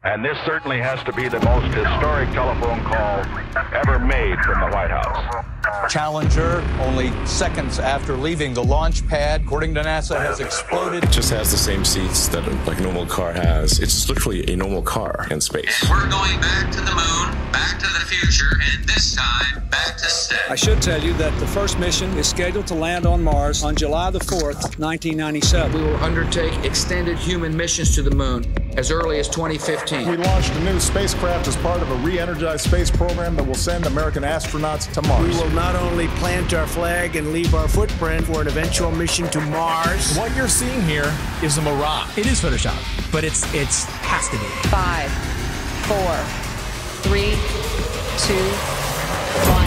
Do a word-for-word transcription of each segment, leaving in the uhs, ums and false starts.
And this certainly has to be the most historic telephone call ever made from the White House. Challenger, only seconds after leaving the launch pad, according to NASA, has exploded. It just has the same seats that like a normal car has. It's literally a normal car in space. And we're going back to the moon, back to the future, and this time, back to stay. I should tell you that the first mission is scheduled to land on Mars on July the fourth, nineteen ninety-seven. We will undertake extended human missions to the moon as early as twenty fifteen. We launched a new spacecraft as part of a re-energized space program that will send American astronauts to Mars. We will not only plant our flag and leave our footprint for an eventual mission to Mars. What you're seeing here is a mirage. It is Photoshop, but it's it's has to be. Five, four, three, two, one.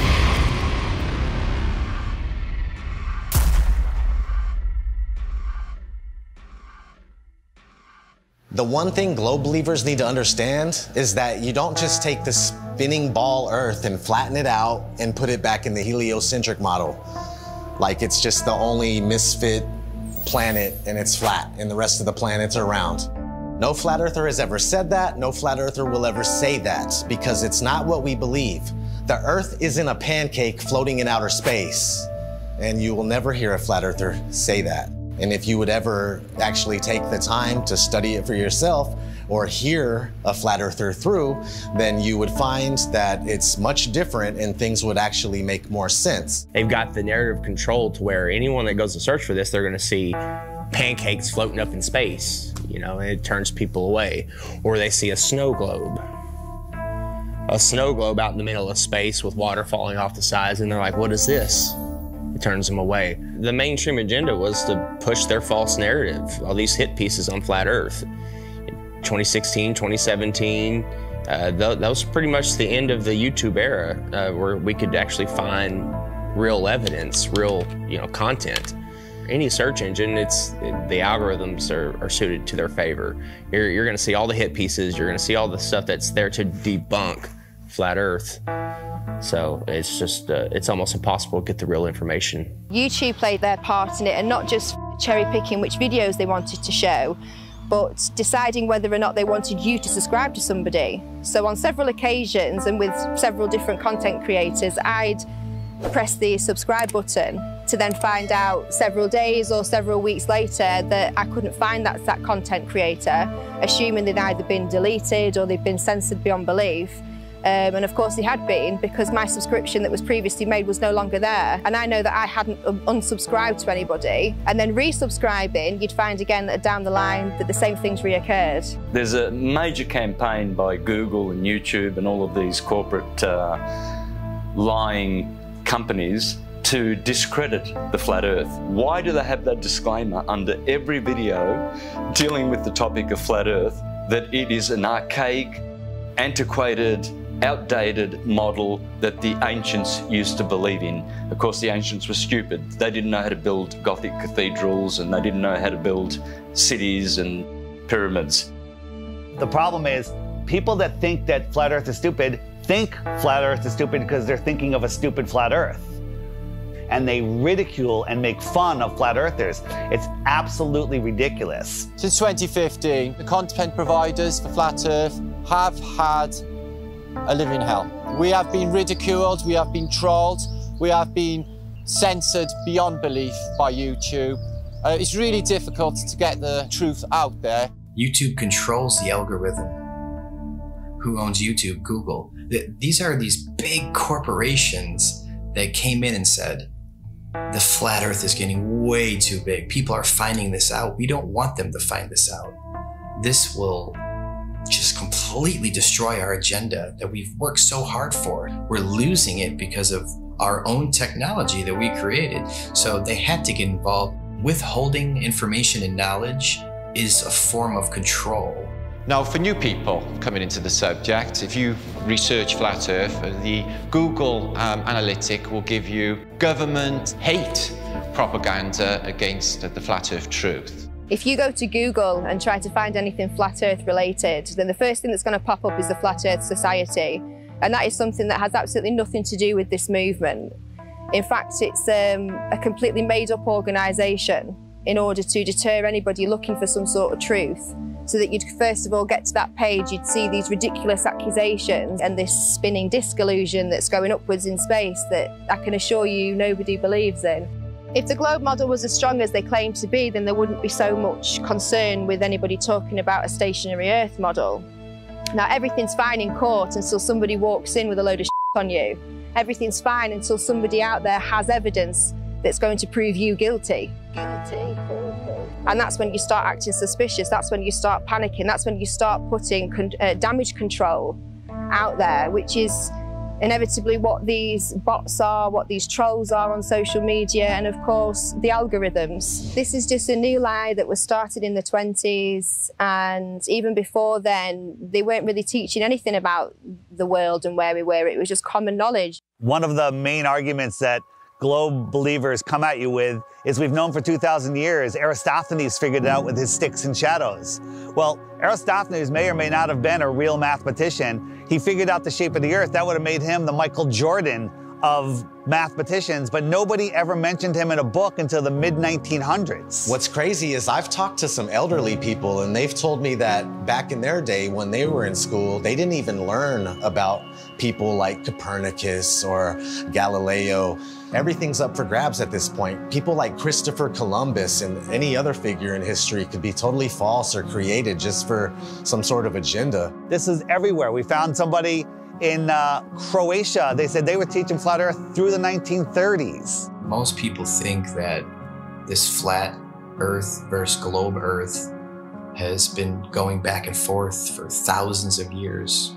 The one thing globe believers need to understand is that you don't just take the spinning ball Earth and flatten it out and put it back in the heliocentric model. Like it's just the only misfit planet and it's flat and the rest of the planets are round. No flat earther has ever said that. No flat earther will ever say that because it's not what we believe. The Earth isn't a pancake floating in outer space, and you will never hear a flat earther say that. And if you would ever actually take the time to study it for yourself or hear a flat earther through, then you would find that it's much different and things would actually make more sense. They've got the narrative control to where anyone that goes to search for this, they're gonna see pancakes floating up in space, you know, and it turns people away. Or they see a snow globe. A snow globe out in the middle of space with water falling off the sides, and they're like, what is this? It turns them away. The mainstream agenda was to push their false narrative, all these hit pieces on flat Earth. twenty sixteen, twenty seventeen, uh, th that was pretty much the end of the YouTube era, uh, where we could actually find real evidence, real you know content. Any search engine, it's the algorithms are, are suited to their favor. You're, you're gonna see all the hit pieces, you're gonna see all the stuff that's there to debunk flat Earth. So it's just, uh, it's almost impossible to get the real information. YouTube played their part in it, and not just cherry picking which videos they wanted to show, but deciding whether or not they wanted you to subscribe to somebody. So on several occasions and with several different content creators, I'd press the subscribe button to then find out several days or several weeks later that I couldn't find that, that content creator, assuming they'd either been deleted or they'd been censored beyond belief. Um, and of course they had been, because my subscription that was previously made was no longer there. And I know that I hadn't unsubscribed to anybody. And then resubscribing, you'd find again that down the line that the same things reoccurred. There's a major campaign by Google and YouTube and all of these corporate uh, lying companies to discredit the flat Earth. Why do they have that disclaimer under every video dealing with the topic of flat Earth, that it is an archaic, antiquated, outdated model that the ancients used to believe in? Of course, the ancients were stupid. They didn't know how to build Gothic cathedrals, and they didn't know how to build cities and pyramids. The problem is, people that think that flat Earth is stupid think flat Earth is stupid because they're thinking of a stupid flat Earth. And they ridicule and make fun of flat earthers. It's absolutely ridiculous. Since twenty fifteen, the content providers for Flat Earth have had a living hell. We have been ridiculed, we have been trolled, we have been censored beyond belief by YouTube. Uh, it's really difficult to get the truth out there. YouTube controls the algorithm. Who owns YouTube? Google. These are these big corporations that came in and said, the flat Earth is getting way too big. People are finding this out. We don't want them to find this out. This will just completely destroy our agenda that we've worked so hard for. We're losing it because of our own technology that we created. So they had to get involved. Withholding information and knowledge is a form of control. Now, for new people coming into the subject, if you research Flat Earth, the Google um, analytic will give you government hate propaganda against the Flat Earth truth. If you go to Google and try to find anything Flat Earth related, then the first thing that's going to pop up is the Flat Earth Society. And that is something that has absolutely nothing to do with this movement. In fact, it's um, a completely made-up organisation in order to deter anybody looking for some sort of truth. So that you'd first of all get to that page, you'd see these ridiculous accusations and this spinning disc illusion that's going upwards in space that I can assure you nobody believes in. If the globe model was as strong as they claim to be, then there wouldn't be so much concern with anybody talking about a stationary Earth model. Now, everything's fine in court until somebody walks in with a load of shit on you. Everything's fine until somebody out there has evidence that's going to prove you guilty. Guilty. And that's when you start acting suspicious. That's when you start panicking. That's when you start putting con uh, damage control out there, which is inevitably what these bots are, what these trolls are on social media, and of course, the algorithms. This is just a new lie that was started in the twenties, and even before then, they weren't really teaching anything about the world and where we were. It was just common knowledge. One of the main arguments that globe believers come at you with is we've known for two thousand years. Aristophanes figured it out with his sticks and shadows. Well, Aristophanes may or may not have been a real mathematician. He figured out the shape of the earth. That would have made him the Michael Jordan of mathematicians, but nobody ever mentioned him in a book until the mid nineteen hundreds. What's crazy is I've talked to some elderly people and they've told me that back in their day when they were in school, they didn't even learn about people like Copernicus or Galileo. Everything's up for grabs at this point. People like Christopher Columbus and any other figure in history could be totally false or created just for some sort of agenda. This is everywhere. We found somebody in uh, Croatia. They said they were teaching flat earth through the nineteen thirties. Most people think that this flat earth versus globe earth has been going back and forth for thousands of years.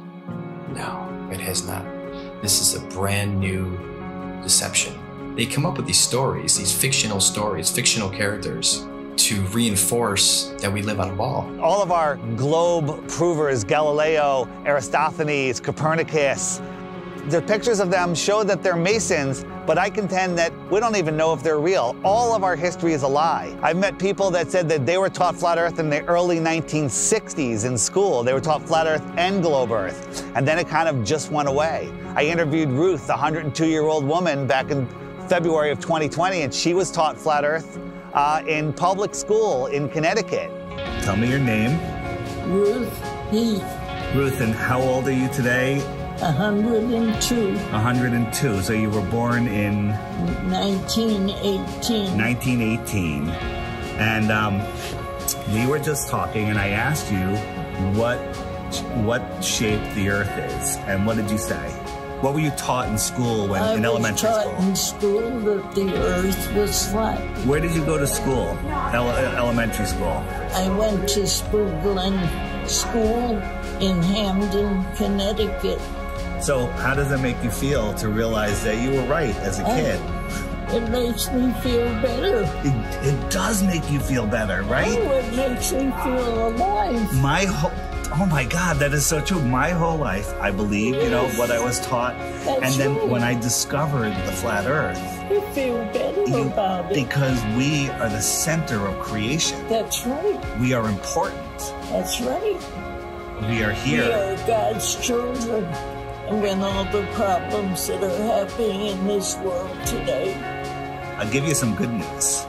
No, it has not. This is a brand new deception. They come up with these stories, these fictional stories, fictional characters, to reinforce that we live on a ball. All of our globe provers, Galileo, Aristophanes, Copernicus, the pictures of them show that they're Masons, but I contend that we don't even know if they're real. All of our history is a lie. I've met people that said that they were taught flat earth in the early nineteen sixties in school. They were taught flat earth and globe earth, and then it kind of just went away. I interviewed Ruth, a one hundred two year old woman, back in February of twenty twenty, and she was taught flat earth uh, in public school in Connecticut. Tell me your name. Ruth Heath. Ruth, and how old are you today? one hundred two. one hundred two, so you were born in? nineteen eighteen. nineteen eighteen. And um, we were just talking, and I asked you what, what shape the Earth is, and what did you say? What were you taught in school, when I in elementary was school? taught in school that the Earth was flat. Where did you go to school? Ele elementary school? I went to Sprudelin School in Hamden, Connecticut. So how does it make you feel to realize that you were right as a kid? I, it makes me feel better. It, it does make you feel better, right? Oh, it makes me feel alive. My whole, oh my God, that is so true. My whole life, I believe, yes. you know, what I was taught. That's and then right. when I discovered the flat earth. You feel better you, about it. Because we are the center of creation. That's right. We are important. That's right. We are here. We are God's children. And when all the problems that are happening in this world today. I'll give you some good news.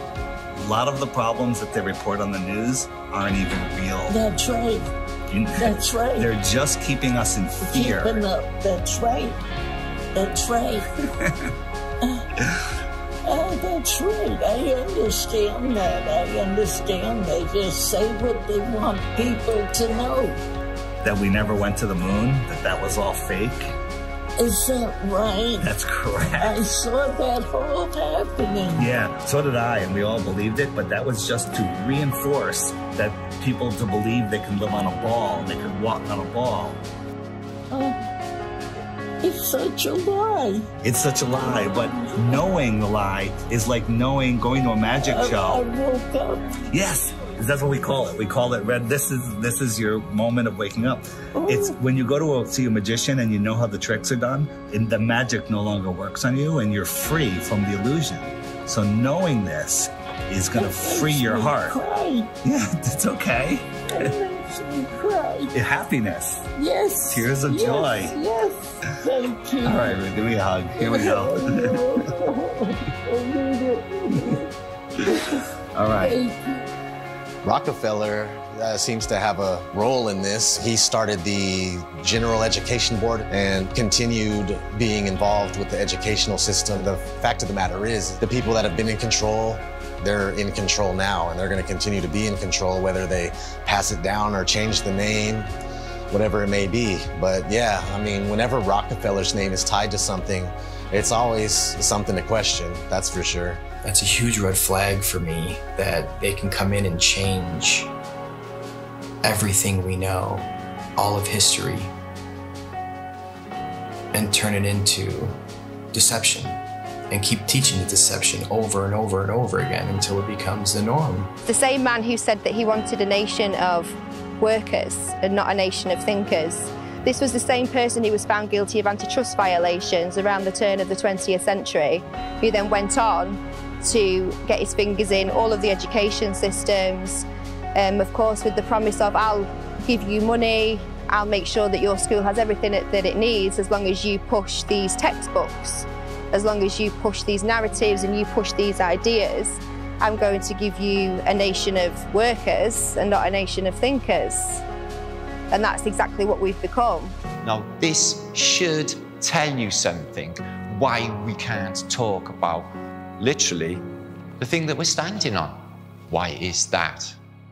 A lot of the problems that they report on the news aren't even real. That's right. That's right. They're just keeping us in fear. Keeping up. That's right. That's right. Oh, that's right. I understand that. I understand. They just say what they want people to know. That we never went to the moon? That that was all fake? Is that right? That's correct. I saw that all happening. Yeah, so did I, and we all believed it, but that was just to reinforce that people to believe they can live on a ball, they can walk on a ball. Oh, it's such a lie. It's such a lie, but knowing the lie is like knowing, going to a magic I, show. I woke up. Yes. That's what we call it. We call it red. This is this is your moment of waking up. Oh. It's when you go to a, see a magician and you know how the tricks are done, and the magic no longer works on you, and you're free from the illusion. So knowing this is going to free your heart. Cry. Yeah, it's okay. It makes me cry. Happiness. Yes. Tears of yes, joy. Yes. Thank you. All right, give me a hug. Here we go. All right. Rockefeller uh, seems to have a role in this. He started the General Education Board and continued being involved with the educational system. The fact of the matter is, the people that have been in control, they're in control now, and they're going to continue to be in control, whether they pass it down or change the name, whatever it may be. But yeah, I mean, whenever Rockefeller's name is tied to something, it's always something to question, that's for sure. That's a huge red flag for me, that they can come in and change everything we know, all of history, and turn it into deception, and keep teaching the deception over and over and over again until it becomes the norm. The same man who said that he wanted a nation of workers and not a nation of thinkers. This was the same person who was found guilty of antitrust violations around the turn of the twentieth century, who then went on to get his fingers in all of the education systems, um, of course with the promise of, I'll give you money, I'll make sure that your school has everything it, that it needs as long as you push these textbooks, as long as you push these narratives and you push these ideas. I'm going to give you a nation of workers and not a nation of thinkers. And that's exactly what we've become. Now, this should tell you something, why we can't talk about, literally, the thing that we're standing on. Why is that?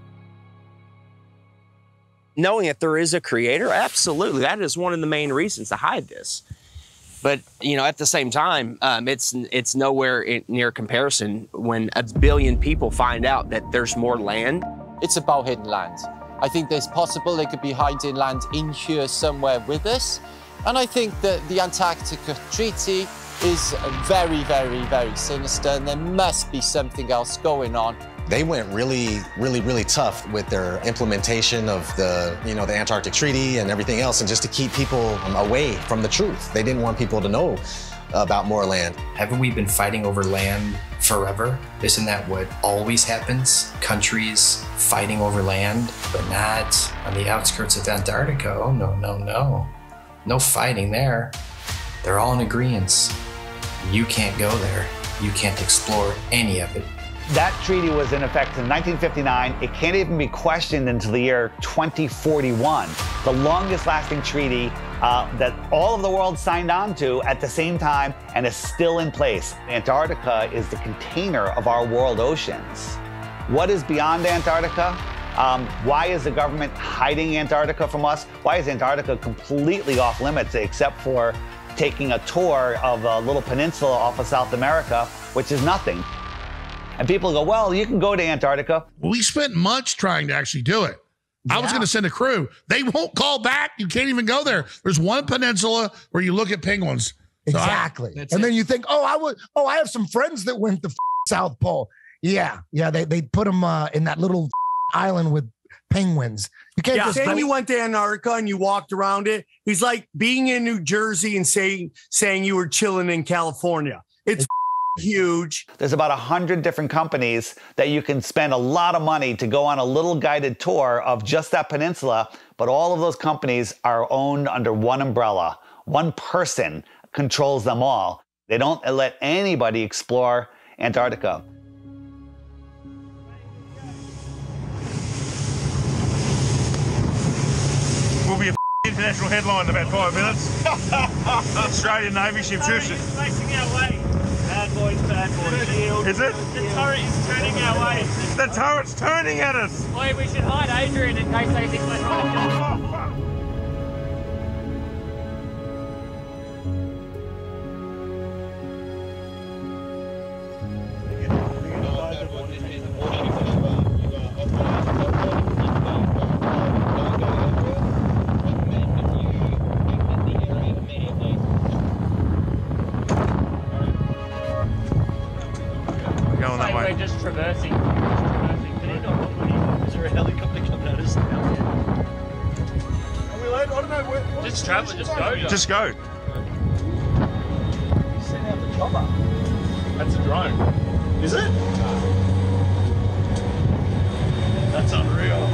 Knowing that there is a creator, absolutely, that is one of the main reasons to hide this. But, you know, at the same time, um, it's, it's nowhere in, near comparison when a billion people find out that there's more land. It's about hidden land. I think there's possible they could be hiding land in here somewhere with us. And I think that the Antarctica Treaty is very, very, very sinister, and there must be something else going on. They went really, really, really tough with their implementation of the, you know, the Antarctic Treaty and everything else, and just to keep people away from the truth. They didn't want people to know about more land. Haven't we been fighting over land forever? Isn't that what always happens? Countries fighting over land, but not on the outskirts of Antarctica. Oh, no, no, no. No fighting there. They're all in agreement. You can't go there. You can't explore any of it. That treaty was in effect in nineteen fifty-nine. It can't even be questioned until the year twenty forty-one. The longest lasting treaty uh, that all of the world signed on to at the same time and is still in place. Antarctica is the container of our world oceans. What is beyond Antarctica? Um, why is the government hiding Antarctica from us? Why is Antarctica completely off limits except for taking a tour of a little peninsula off of South America, which is nothing? And people go, well, you can go to Antarctica. We spent months trying to actually do it. Yeah. I was going to send a crew. They won't call back. You can't even go there. There's one peninsula where you look at penguins. So exactly. I, and it. then you think, oh, I would. Oh, I have some friends that went to South Pole. Yeah, yeah. They they put them uh, in that little island with penguins. You can't yeah, just. Saying you went to Antarctica and you walked around it. He's like being in New Jersey and saying saying you were chilling in California. It's huge. There's about a hundred different companies that you can spend a lot of money to go on a little guided tour of just that peninsula, but all of those companies are owned under one umbrella. One person controls them all. They don't let anybody explore Antarctica. We'll be a international headline in about five minutes. Australian Navy ship shooting. Facing our way. Bad boys, bad boys. Shield. Is it? The turret is turning our way. The turret's turning at us. Boy, we should hide Adrian in case they think we're trying to kill him. We're just traversing. We're just traversing. Did he not? Is there a helicopter coming at us now? Are we late? I don't know. Where, where just travel. Just go. Just, just go. You sent out the chopper. That's a drone. Is it? That's unreal.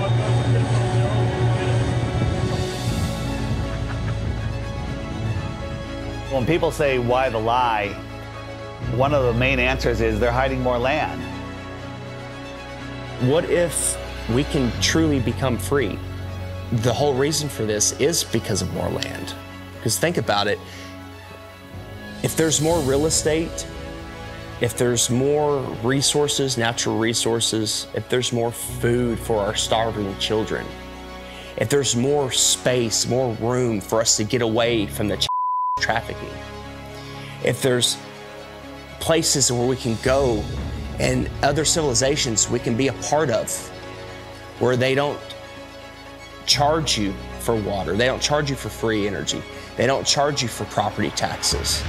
When people say, why the lie? One of the main answers is they're hiding more land. What if we can truly become free. The whole reason for this is because of more land. Because think about it, if there's more real estate, if there's more resources, natural resources, if there's more food for our starving children, if there's more space, more room for us to get away from the trafficking, if there's places where we can go and other civilizations we can be a part of, where they don't charge you for water, they don't charge you for free energy, they don't charge you for property taxes.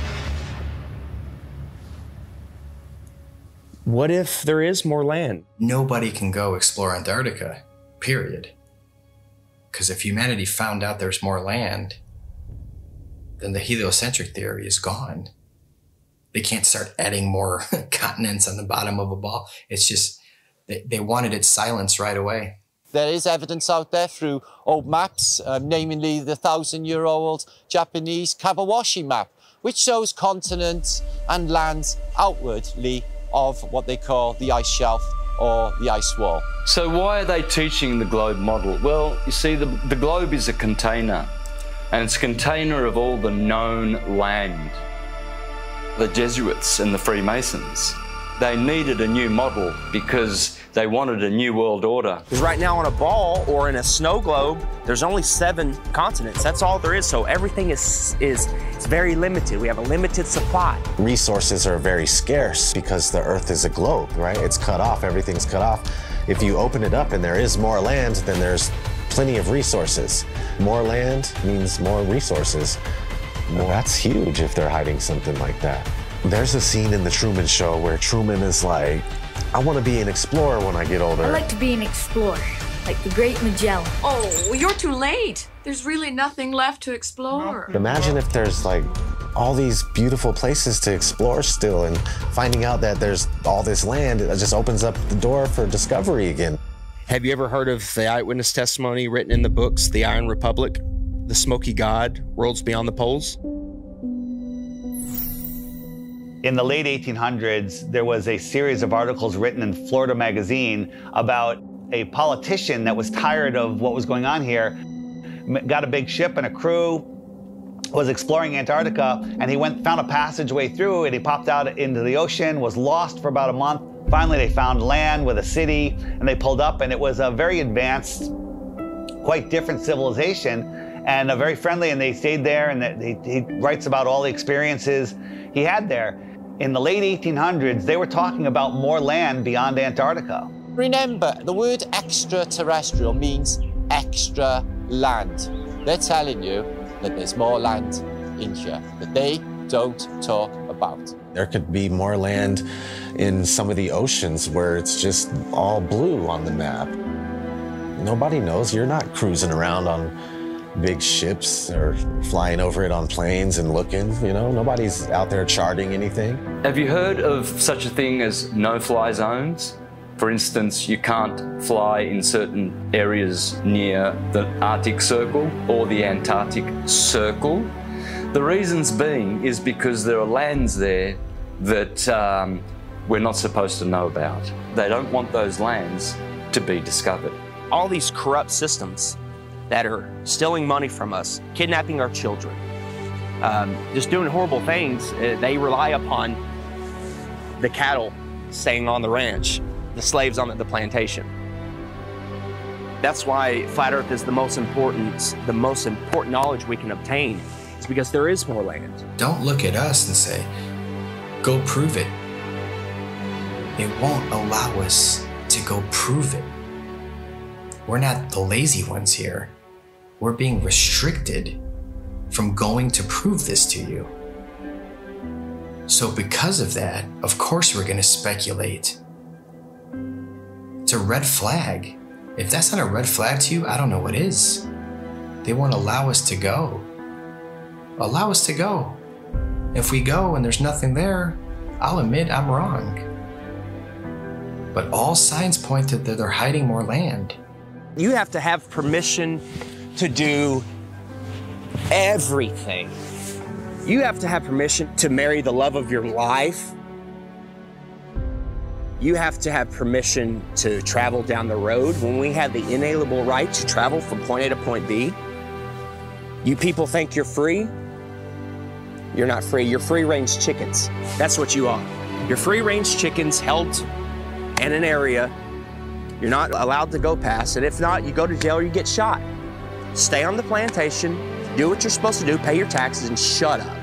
What if there is more land? Nobody can go explore Antarctica, period. Because if humanity found out there's more land, then the heliocentric theory is gone. They can't start adding more continents on the bottom of a ball. It's just, they, they wanted it silenced right away. There is evidence out there through old maps, um, namely the thousand-year-old Japanese Kawabashi map, which shows continents and lands outwardly of what they call the ice shelf or the ice wall. So why are they teaching the globe model? Well, you see, the, the globe is a container, and it's a container of all the known land. The Jesuits and the Freemasons, they needed a new model because they wanted a new world order. Because right now on a ball or in a snow globe, there's only seven continents. That's all there is. So everything is, is it's very limited. We have a limited supply. Resources are very scarce because the Earth is a globe, right? It's cut off, everything's cut off. If you open it up and there is more land, then there's plenty of resources. More land means more resources. Well, that's huge if they're hiding something like that. There's a scene in The Truman Show where Truman is like, I want to be an explorer when I get older. I like to be an explorer, like the Great Magellan. Oh, you're too late. There's really nothing left to explore. Imagine if there's like all these beautiful places to explore still, and finding out that there's all this land, it just opens up the door for discovery again. Have you ever heard of the eyewitness testimony written in the books, The Iron Republic, The Smoky God, Worlds Beyond the Poles? In the late eighteen hundreds, there was a series of articles written in Florida Magazine about a politician that was tired of what was going on here, got a big ship and a crew, was exploring Antarctica, and he went, found a passageway through, and he popped out into the ocean, was lost for about a month. Finally, they found land with a city, and they pulled up, and it was a very advanced, quite different civilization, and a very friendly, and they stayed there, and they, he writes about all the experiences he had there. In the late eighteen hundreds, they were talking about more land beyond Antarctica. Remember, the word extraterrestrial means extra land. They're telling you that there's more land in here that they don't talk about. There could be more land in some of the oceans where it's just all blue on the map. Nobody knows. You're not cruising around on big ships or flying over it on planes and looking, you know, nobody's out there charting anything. Have you heard of such a thing as no-fly zones? For instance, you can't fly in certain areas near the Arctic Circle or the Antarctic Circle. The reasons being is because there are lands there that um, we're not supposed to know about. They don't want those lands to be discovered. All these corrupt systems that are stealing money from us, kidnapping our children, um, just doing horrible things. Uh, they rely upon the cattle staying on the ranch, the slaves on the, the plantation. That's why Flat Earth is the most important, the most important knowledge we can obtain. It's because there is more land. Don't look at us and say, go prove it. It won't allow us to go prove it. We're not the lazy ones here. We're being restricted from going to prove this to you. So because of that, of course we're going to speculate. It's a red flag. If that's not a red flag to you, I don't know what is. They won't allow us to go. Allow us to go. If we go and there's nothing there, I'll admit I'm wrong. But all signs point to that they're hiding more land. You have to have permission to do everything. You have to have permission to marry the love of your life. You have to have permission to travel down the road. When we have the inalienable right to travel from point A to point B, you people think you're free? You're not free. You're free-range chickens. That's what you are. You're free-range chickens held in an area. You're not allowed to go past it. If not, you go to jail or you get shot. Stay on the plantation, do what you're supposed to do, pay your taxes, and shut up.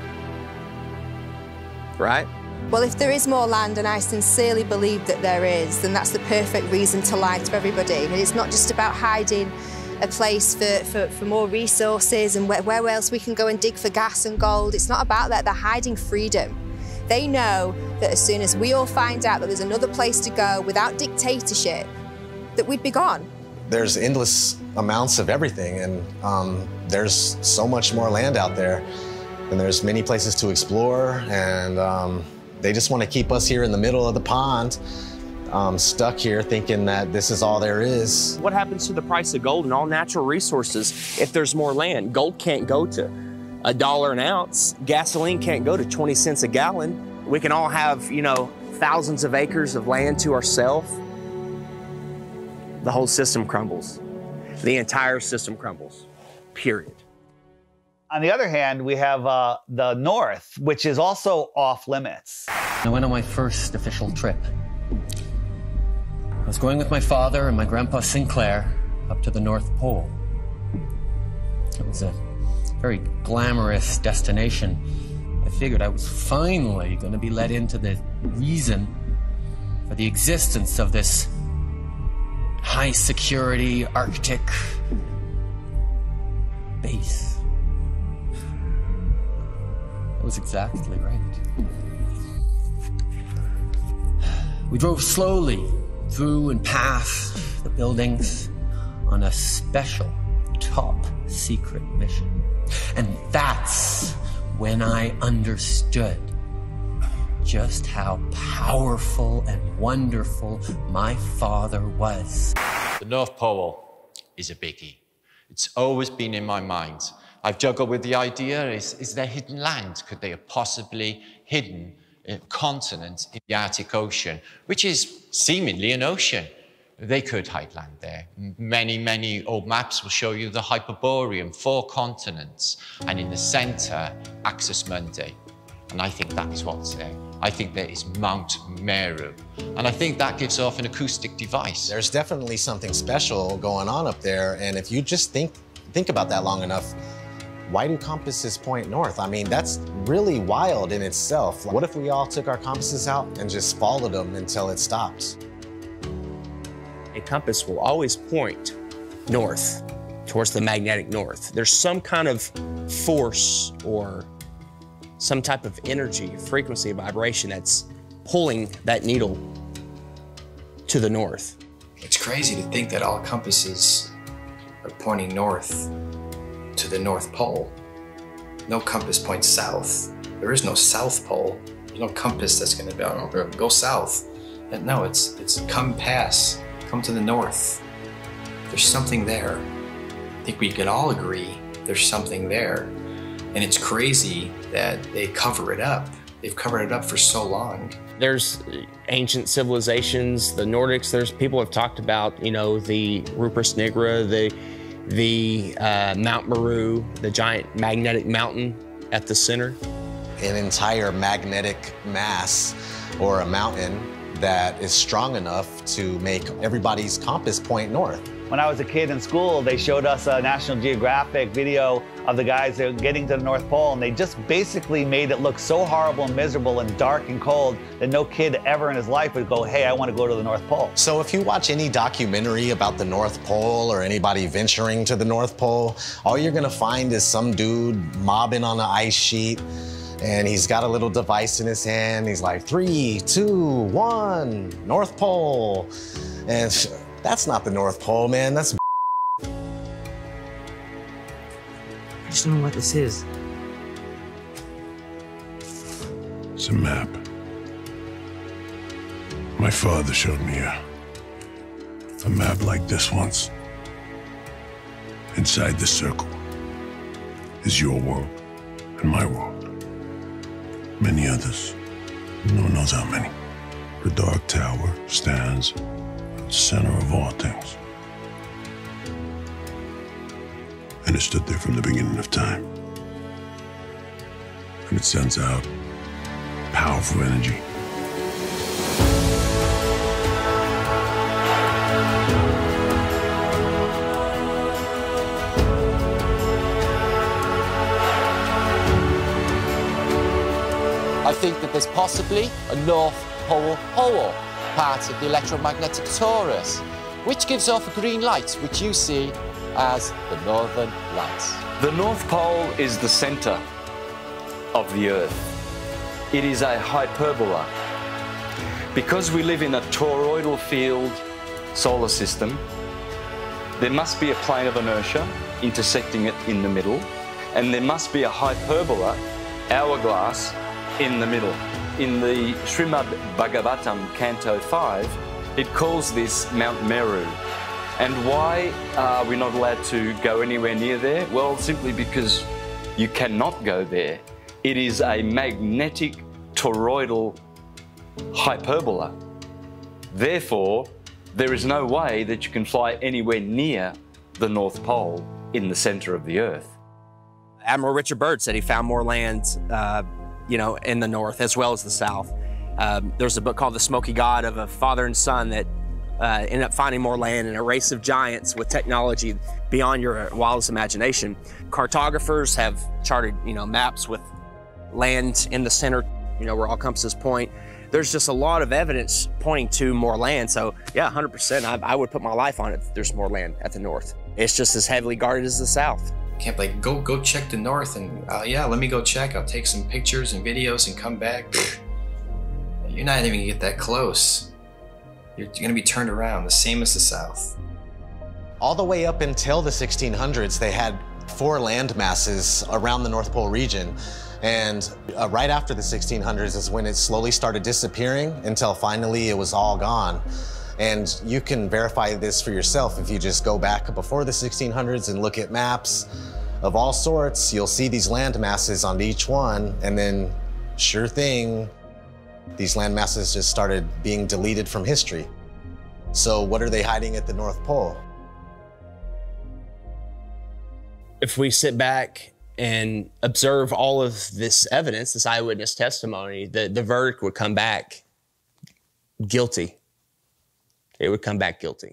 Right? Well, if there is more land, and I sincerely believe that there is, then that's the perfect reason to lie to everybody. And it's not just about hiding a place for, for, for more resources and where, where else we can go and dig for gas and gold. It's not about that. They're hiding freedom. They know that as soon as we all find out that there's another place to go without dictatorship, that we'd be gone. There's endless amounts of everything, and um, there's so much more land out there, and there's many places to explore, and um, they just want to keep us here in the middle of the pond, um, stuck here thinking that this is all there is. What happens to the price of gold and all natural resources if there's more land? Gold can't go to a dollar an ounce. Gasoline can't go to twenty cents a gallon. We can all have, you know, thousands of acres of land to ourselves. The whole system crumbles. The entire system crumbles, period. On the other hand, we have uh, the North, which is also off limits. I went on my first official trip. I was going with my father and my grandpa Sinclair up to the North Pole. It was a very glamorous destination. I figured I was finally going to be let into the reason for the existence of this high security Arctic base. That was exactly right. We drove slowly through and past the buildings on a special top secret mission. And that's when I understood just how powerful and wonderful my father was. The North Pole is a biggie. It's always been in my mind. I've juggled with the idea, is, is there hidden land? Could they have possibly hidden a continent in the Arctic Ocean, which is seemingly an ocean? They could hide land there. Many, many old maps will show you the Hyperborean, four continents, and in the center, Axis Mundi. And I think that is what's there. I think there is Mount Meru. And I think that gives off an acoustic device. There's definitely something special going on up there. And if you just think, think about that long enough, why do compasses point north? I mean, that's really wild in itself. What if we all took our compasses out and just followed them until it stops? A compass will always point north, towards the magnetic north. There's some kind of force or some type of energy, frequency, vibration that's pulling that needle to the north. It's crazy to think that all compasses are pointing north to the North Pole. No compass points south. There is no South Pole. There's no compass that's gonna be, oh, go south. No, it's, it's come pass, come to the north. There's something there. I think we can all agree there's something there. And it's crazy that they cover it up. They've covered it up for so long. There's ancient civilizations, the Nordics, there's people have talked about, you know, the Rupert Nigra, the, the uh, Mount Meru, the giant magnetic mountain at the center. An entire magnetic mass or a mountain that is strong enough to make everybody's compass point north. When I was a kid in school, they showed us a National Geographic video of the guys that were getting to the North Pole, and they just basically made it look so horrible and miserable and dark and cold that no kid ever in his life would go, hey, I want to go to the North Pole. So if you watch any documentary about the North Pole or anybody venturing to the North Pole, all you're gonna find is some dude mobbing on an ice sheet, and he's got a little device in his hand. He's like, three, two, one, North Pole. And that's not the North Pole, man. That's I just don't know what this is. It's a map. My father showed me a, a map like this once. Inside the circle is your world and my world. Many others. No one knows how many. The Dark Tower stands at the center of all things. And it stood there from the beginning of time. And it sends out powerful energy. I think that there's possibly a North Pole hole, part of the electromagnetic torus, which gives off a green light, which you see as the Northern Lights. The North Pole is the center of the Earth. It is a hyperbola. Because we live in a toroidal field solar system, there must be a plane of inertia intersecting it in the middle, and there must be a hyperbola, hourglass, in the middle. In the Srimad Bhagavatam, Canto five, it calls this Mount Meru. And why are we not allowed to go anywhere near there? Well, simply because you cannot go there. It is a magnetic toroidal hyperbola. Therefore, there is no way that you can fly anywhere near the North Pole in the center of the Earth. Admiral Richard Byrd said he found more land uh, you know, in the north as well as the south. Um, there's a book called The Smoky God of a father and son that uh, ended up finding more land in a race of giants with technology beyond your wildest imagination. Cartographers have charted, you know, maps with land in the center, you know, where all compasses point. There's just a lot of evidence pointing to more land. So yeah, one hundred percent, I, I would put my life on it if there's more land at the north. It's just as heavily guarded as the south. Can't like go go check the north and uh, yeah, let me go check. I'll take some pictures and videos and come back. You're not even gonna get that close. You're gonna be turned around, the same as the south. All the way up until the sixteen hundreds, they had four land masses around the North Pole region. And uh, right after the sixteen hundreds is when it slowly started disappearing until finally it was all gone. And you can verify this for yourself if you just go back before the sixteen hundreds and look at maps of all sorts. You'll see these land masses on each one, and then sure thing, these land masses just started being deleted from history. So what are they hiding at the North Pole? If we sit back and observe all of this evidence, this eyewitness testimony, the, the verdict would come back guilty. It would come back guilty.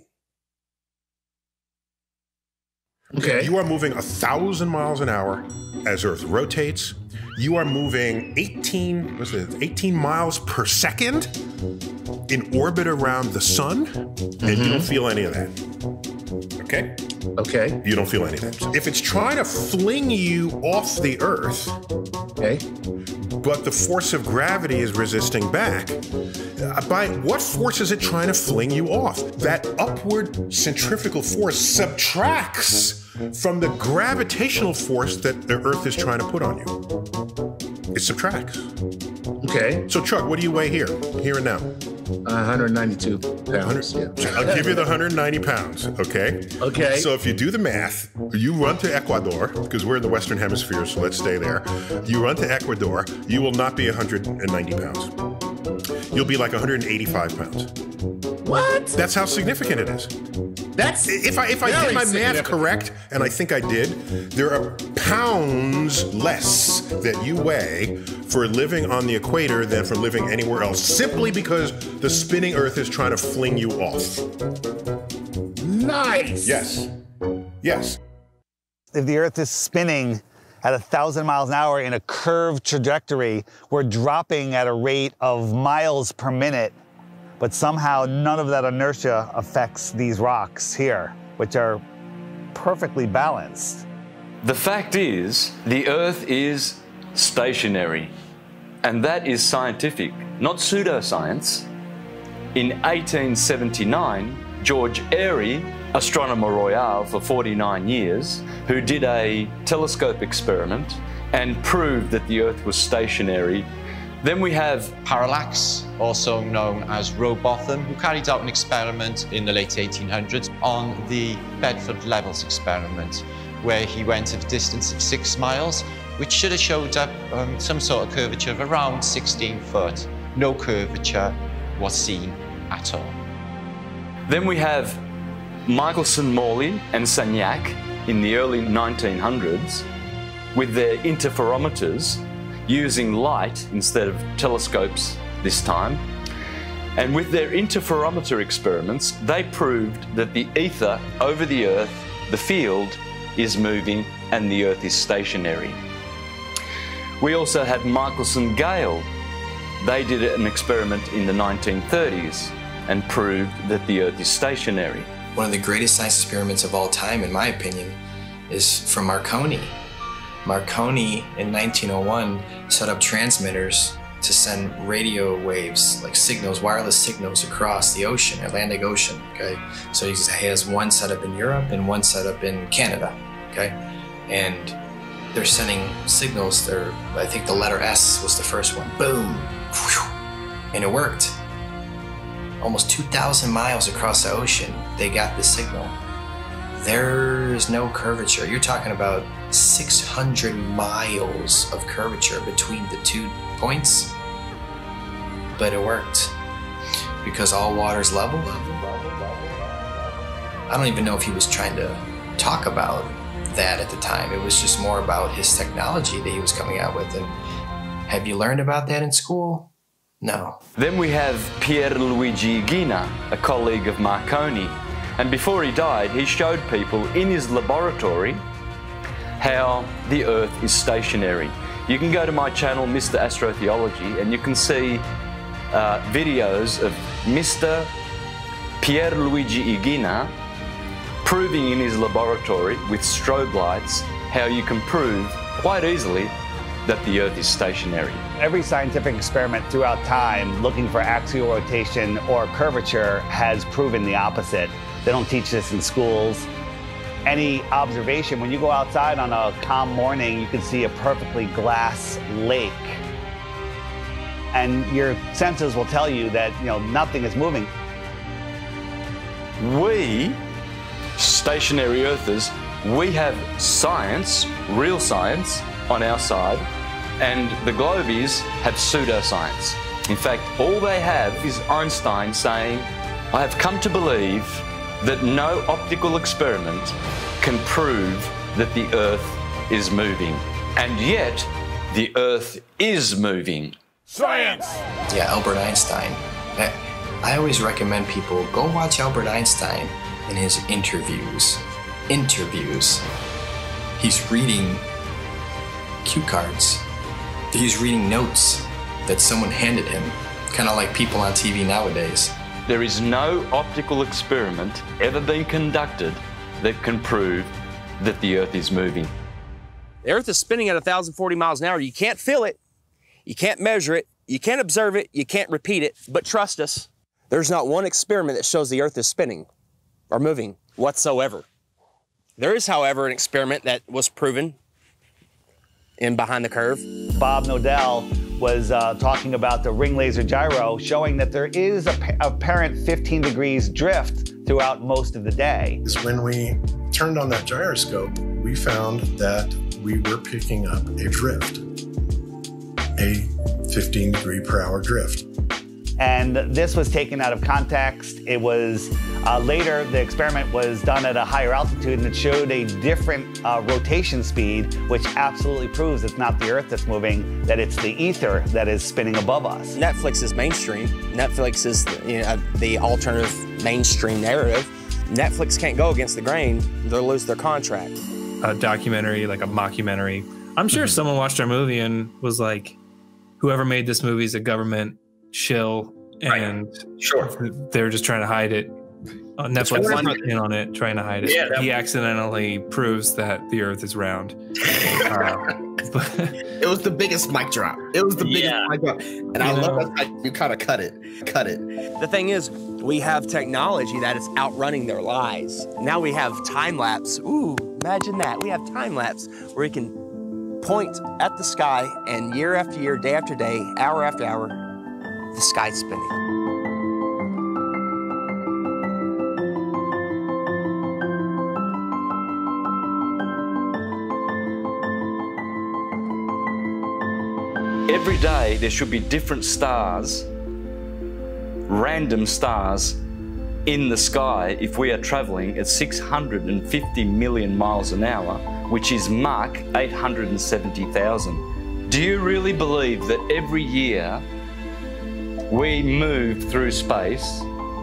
Okay. You are moving a thousand miles an hour as Earth rotates. You are moving eighteen, what's it, eighteen miles per second in orbit around the sun, mm-hmm. and you don't feel any of that. Okay? Okay. You don't feel any of that. If it's trying to fling you off the Earth, okay, but the force of gravity is resisting back, by what force is it trying to fling you off? That upward centrifugal force subtracts from the gravitational force that the Earth is trying to put on you. It subtracts. Okay. So Chuck, what do you weigh here, here and now? Uh, one hundred ninety-two pounds. Yeah. I'll give you the one hundred ninety pounds, okay? Okay. So if you do the math, you run to Ecuador, because we're in the Western Hemisphere, so let's stay there. You run to Ecuador, you will not be one hundred ninety pounds. You'll be like one hundred eighty-five pounds. What? That's how significant it is. That's if I if I did my math correct, and I think I did, there are pounds less that you weigh for living on the equator than for living anywhere else, simply because the spinning Earth is trying to fling you off. Nice. Yes. Yes. If the Earth is spinning at a thousand miles an hour in a curved trajectory, we're dropping at a rate of miles per minute. But somehow none of that inertia affects these rocks here, which are perfectly balanced. The fact is, the Earth is stationary, and that is scientific, not pseudoscience. In eighteen seventy-nine, George Airy, astronomer royal for forty-nine years, who did a telescope experiment and proved that the Earth was stationary. Then we have Parallax, also known as Rowbotham, who carried out an experiment in the late eighteen hundreds on the Bedford Levels experiment, where he went at a distance of six miles, which should have showed up um, some sort of curvature of around sixteen foot. No curvature, was seen at all. Then we have Michelson-Morley and Sagnac in the early nineteen hundreds with their interferometers using light instead of telescopes this time. And with their interferometer experiments, they proved that the ether over the Earth, the field, is moving and the Earth is stationary. We also had Michelson-Gale. They did an experiment in the nineteen thirties and proved that the Earth is stationary. One of the greatest science experiments of all time, in my opinion, is from Marconi. Marconi in nineteen oh one set up transmitters to send radio waves, like signals, wireless signals across the ocean, Atlantic Ocean, okay? So he has one set up in Europe and one set up in Canada, okay? And they're sending signals, they're, I think the letter S was the first one, boom, whew, and it worked. Almost two thousand miles across the ocean, they got the signal. There's no curvature. You're talking about six hundred miles of curvature between the two points, but it worked because all water's level. I don't even know if he was trying to talk about that at the time. It was just more about his technology that he was coming out with. And have you learned about that in school? No. Then we have Pierluigi Ghina, a colleague of Marconi. And before he died, he showed people in his laboratory how the Earth is stationary. You can go to my channel, Mister Astrotheology, and you can see uh, videos of Mister Pierluigi Ghina proving in his laboratory with strobe lights how you can prove quite easily that the Earth is stationary. Every scientific experiment throughout time looking for axial rotation or curvature has proven the opposite. They don't teach this in schools. Any observation, when you go outside on a calm morning, you can see a perfectly glass lake. And your senses will tell you that, you know, nothing is moving. We, stationary Earthers, we have science, real science, on our side, and the Globies have pseudoscience. In fact, all they have is Einstein saying, I have come to believe that no optical experiment can prove that the Earth is moving. And yet, the Earth is moving. Science! Yeah, Albert Einstein. I, I always recommend people go watch Albert Einstein in his interviews. Interviews. He's reading cue cards. He's reading notes that someone handed him, kind of like people on T V nowadays. There is no optical experiment ever been conducted that can prove that the Earth is moving. The Earth is spinning at one thousand forty miles an hour. You can't feel it, you can't measure it, you can't observe it, you can't repeat it, but trust us, there's not one experiment that shows the Earth is spinning or moving whatsoever. There is, however, an experiment that was proven in Behind the Curve. Bob Nodell was uh, talking about the ring laser gyro, showing that there is a apparent fifteen degrees drift throughout most of the day. When we turned on that gyroscope, we found that we were picking up a drift, a fifteen degree per hour drift. And this was taken out of context. It was uh, later, the experiment was done at a higher altitude and it showed a different uh, rotation speed, which absolutely proves it's not the Earth that's moving, that it's the ether that is spinning above us. Netflix is mainstream. Netflix is, you know, the alternative mainstream narrative. Netflix can't go against the grain. They'll lose their contract. A documentary, like a mockumentary. I'm sure mm-hmm. someone watched our movie and was like, whoever made this movie is a government shill, and right. Sure, they're just trying to hide it. Uh, Netflix is in on it, trying to hide it. Yeah, he accidentally proves that the Earth is round. uh, but, it was the biggest mic drop. It was the biggest yeah. mic drop, and you I know, love that you kind of cut it, cut it. The thing is, we have technology that is outrunning their lies. Now we have time lapse. Ooh, imagine that. We have time lapse where we can point at the sky, and year after year, day after day, hour after hour, the sky's spinning. Every day there should be different stars random stars in the sky if we are traveling at six hundred fifty million miles an hour, which is Mach eight hundred seventy thousand. Do you really believe that every year we move through space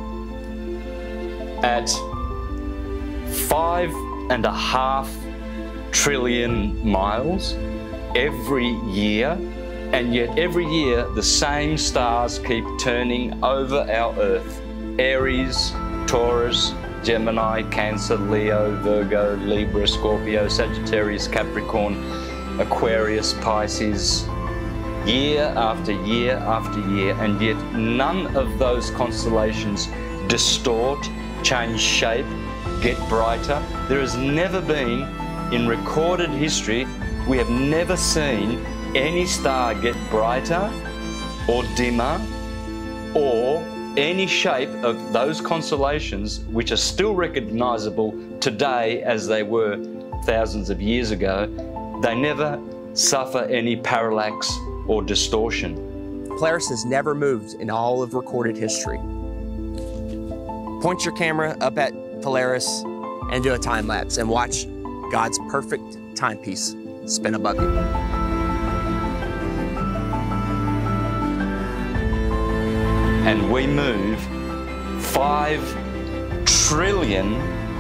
at five and a half trillion miles every year, and yet every year the same stars keep turning over our Earth? Aries, Taurus, Gemini, Cancer, Leo, Virgo, Libra, Scorpio, Sagittarius, Capricorn, Aquarius, Pisces, year after year after year, and yet none of those constellations distort, change shape, get brighter. There has never been, in recorded history, we have never seen any star get brighter or dimmer or any shape of those constellations, which are still recognizable today as they were thousands of years ago. They never suffer any parallax or distortion. Polaris has never moved in all of recorded history. Point your camera up at Polaris and do a time lapse and watch God's perfect timepiece spin above you. And we move five trillion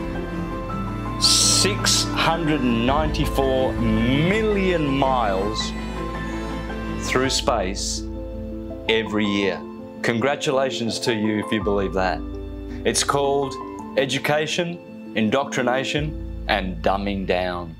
six hundred ninety-four million miles through space every year. Congratulations to you if you believe that. It's called education, indoctrination, and dumbing down.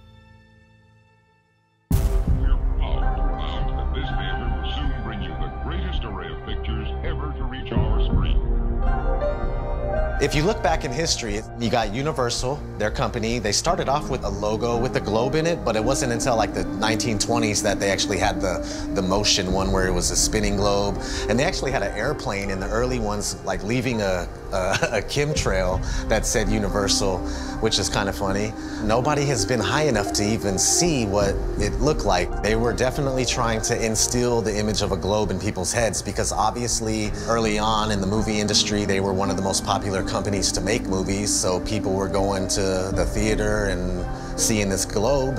If you look back in history, you got Universal, their company. They started off with a logo with a globe in it, but it wasn't until like the nineteen twenties that they actually had the, the motion one where it was a spinning globe. And they actually had an airplane in the early ones, like leaving a, a, a chemtrail that said Universal, which is kind of funny. Nobody has been high enough to even see what it looked like. They were definitely trying to instill the image of a globe in people's heads, because obviously early on in the movie industry, they were one of the most popular companies to make movies, so people were going to the theater and seeing this globe.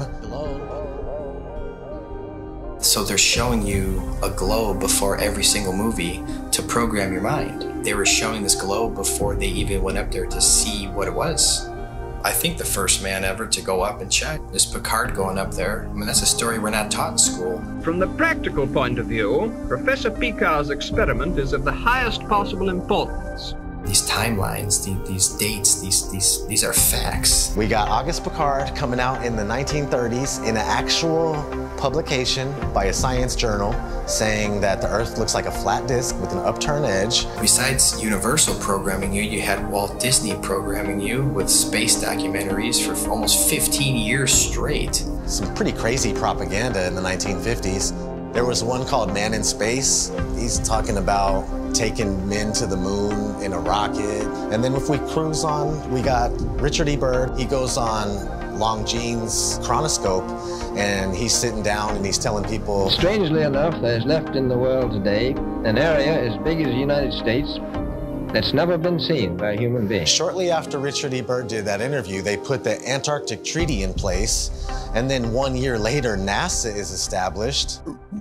So they're showing you a globe before every single movie to program your mind. They were showing this globe before they even went up there to see what it was. I think the first man ever to go up and check is Picard going up there. I mean, that's a story we're not taught in school. From the practical point of view, Professor Picard's experiment is of the highest possible importance. These timelines, these, these dates, these, these, these are facts. We got Auguste Picard coming out in the nineteen thirties in an actual publication by a science journal saying that the Earth looks like a flat disk with an upturned edge. Besides Universal programming you, you had Walt Disney programming you with space documentaries for almost fifteen years straight. Some pretty crazy propaganda in the nineteen fifties. There was one called Man in Space. He's talking about taking men to the moon in a rocket. And then if we cruise on, we got Richard E. Byrd. He goes on Longines chronoscope, and he's sitting down and he's telling people. Strangely enough, there's left in the world today an area as big as the United States that's never been seen by a human being. Shortly after Richard E. Byrd did that interview, they put the Antarctic Treaty in place, and then one year later, NASA is established.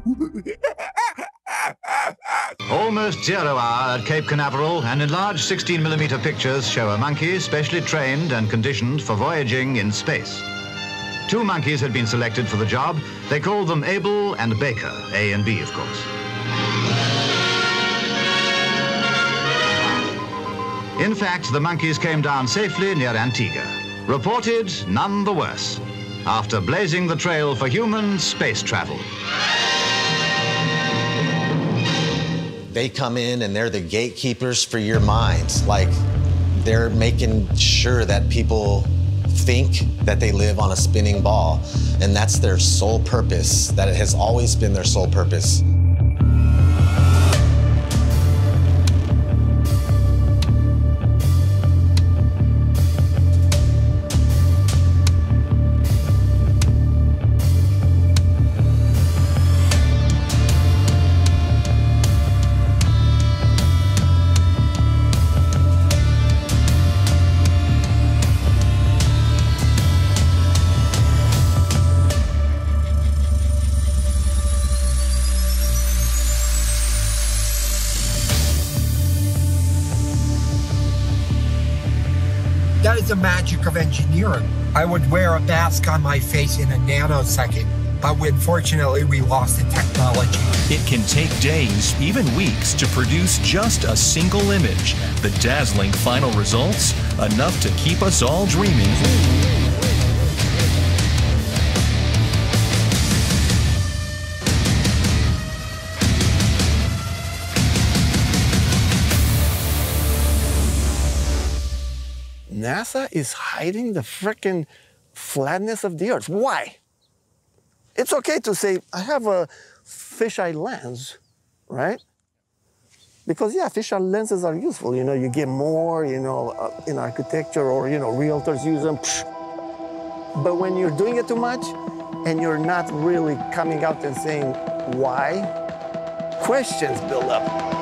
Almost zero hour at Cape Canaveral, and enlarged sixteen millimeter pictures show a monkey specially trained and conditioned for voyaging in space. Two monkeys had been selected for the job. They called them Abel and Baker, A and B, of course. In fact, the monkeys came down safely near Antigua. Reported none the worse, after blazing the trail for human space travel. They come in and they're the gatekeepers for your mind. Like, they're making sure that people think that they live on a spinning ball. And that's their sole purpose, that it has always been their sole purpose. That is the magic of engineering. I would wear a mask on my face in a nanosecond, but unfortunately we lost the technology. It can take days, even weeks, to produce just a single image. The dazzling final results, enough to keep us all dreaming. NASA is hiding the frickin' flatness of the Earth. Why? It's okay to say, I have a fisheye lens, right? Because, yeah, fisheye lenses are useful. You know, you get more, you know, uh, in architecture or, you know, realtors use them. But when you're doing it too much and you're not really coming out and saying why, questions build up.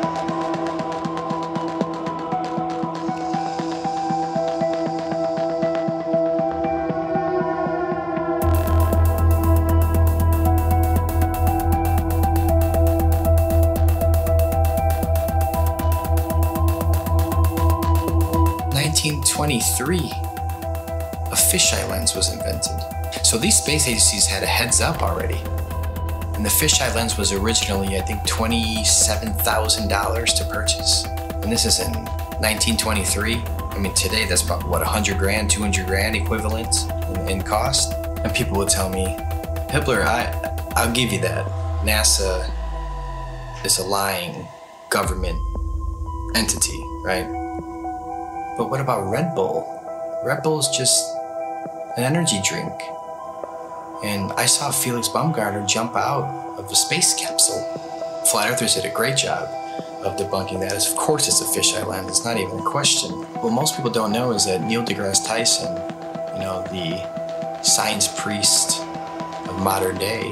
nineteen twenty-three, a fisheye lens was invented. So these space agencies had a heads up already. And the fisheye lens was originally, I think, twenty-seven thousand dollars to purchase. And this is in nineteen twenty-three. I mean, today that's about, what, one hundred grand, two hundred grand equivalent in, in cost? And people would tell me, Hippler, I, I'll give you that. NASA is a lying government entity, right? But what about Red Bull? Red Bull is just an energy drink. And I saw Felix Baumgartner jump out of a space capsule. Flat Earthers did a great job of debunking that. Of course it's a fisheye lens, it's not even a question. What most people don't know is that Neil deGrasse Tyson, you know, the science priest of modern day,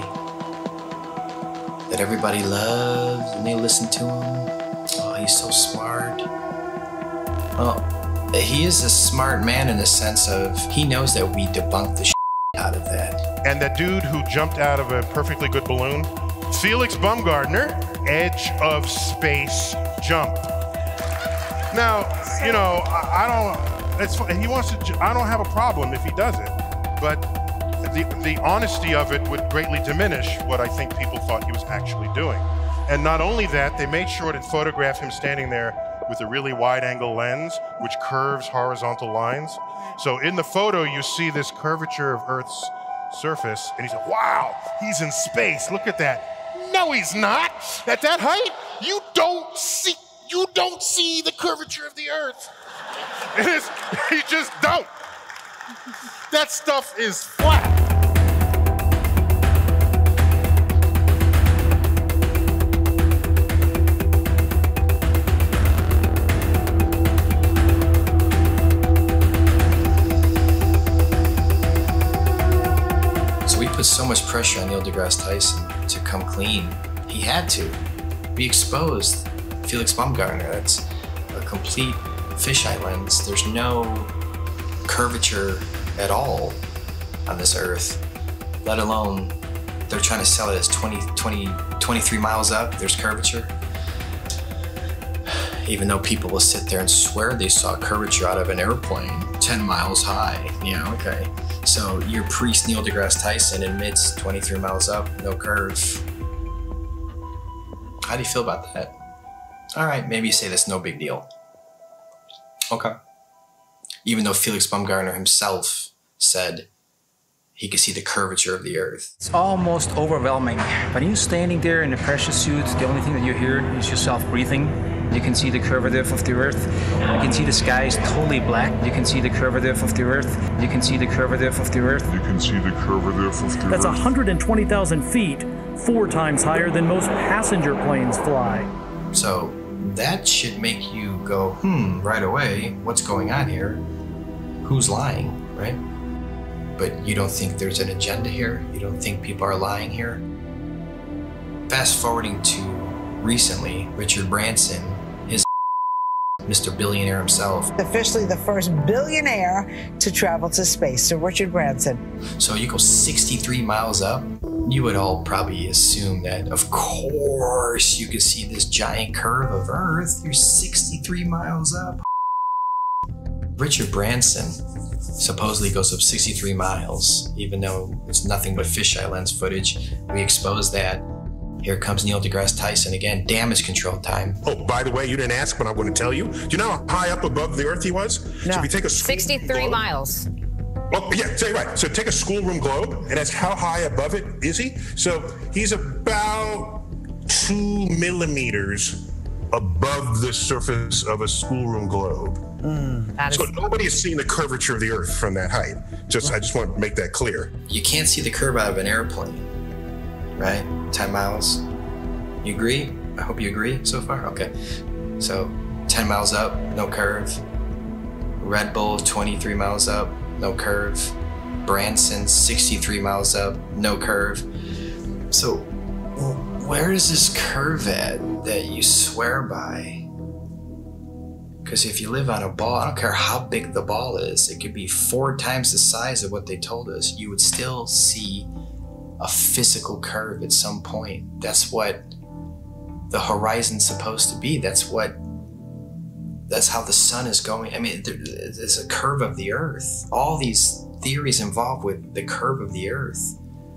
that everybody loves and they listen to him. Oh, he's so smart. Well, he is a smart man in the sense of he knows that we debunked the shit out of that. And that dude who jumped out of a perfectly good balloon, Felix Baumgartner, edge of space jump. Now, you know, I, I don't, it's, he wants to, I don't have a problem if he does it, but the, the honesty of it would greatly diminish what I think people thought he was actually doing. And not only that, they made sure to photograph him standing there with a really wide-angle lens, which curves horizontal lines. So in the photo, you see this curvature of Earth's surface, and he's like, wow, he's in space, look at that. No, he's not. At that height, you don't see, you don't see the curvature of the Earth. It is, you just don't. That stuff is flat. Put so much pressure on Neil deGrasse Tyson to come clean. He had to. We exposed Felix Baumgartner. That's a complete fisheye lens. There's no curvature at all on this Earth, let alone they're trying to sell it as twenty, twenty, twenty-three miles up, there's curvature. Even though people will sit there and swear they saw curvature out of an airplane ten miles high. Yeah, okay. So your priest Neil deGrasse Tyson admits twenty-three miles up, no curve. How do you feel about that? All right, maybe you say that's no big deal. Okay. Even though Felix Baumgartner himself said he could see the curvature of the Earth. It's almost overwhelming. When you're standing there in a pressure suit, the only thing that you hear is yourself breathing. You can see the curvature of the Earth. You can see the sky is totally black. You can see the curvature of the Earth. You can see the curvature of the Earth. You can see the curvature of the Earth. That's one hundred twenty thousand feet, four times higher than most passenger planes fly. So that should make you go, hmm, right away, what's going on here? Who's lying, right? But you don't think there's an agenda here? You don't think people are lying here? Fast forwarding to recently, Richard Branson, his Mister Billionaire himself. Officially the first billionaire to travel to space, so Richard Branson. So you go sixty-three miles up, you would all probably assume that, of course, you could see this giant curve of Earth. You're sixty-three miles up. Richard Branson supposedly goes up sixty-three miles, even though it's nothing but fisheye lens footage. We exposed that. Here comes Neil deGrasse Tyson again, damage control time. Oh, by the way, you didn't ask, but I'm going to tell you. Do you know how high up above the Earth he was? No. So if you take a sixty-three miles. Oh, yeah, say right. So take a schoolroom globe, and that's how high above it is he? So he's about two millimeters above the surface of a schoolroom globe. Mm, so is... nobody has seen the curvature of the Earth from that height. Just, I just want to make that clear. You can't see the curve out of an airplane, right? ten miles. You agree? I hope you agree so far. Okay. So ten miles up, no curve. Red Bull, twenty-three miles up, no curve. Branson, sixty-three miles up, no curve. So where is this curve at that you swear by? Because if you live on a ball, I don't care how big the ball is, it could be four times the size of what they told us, you would still see a physical curve at some point. That's what the horizon's supposed to be. That's what, that's how the sun is going. I mean, there's a curve of the Earth. All these theories involved with the curve of the Earth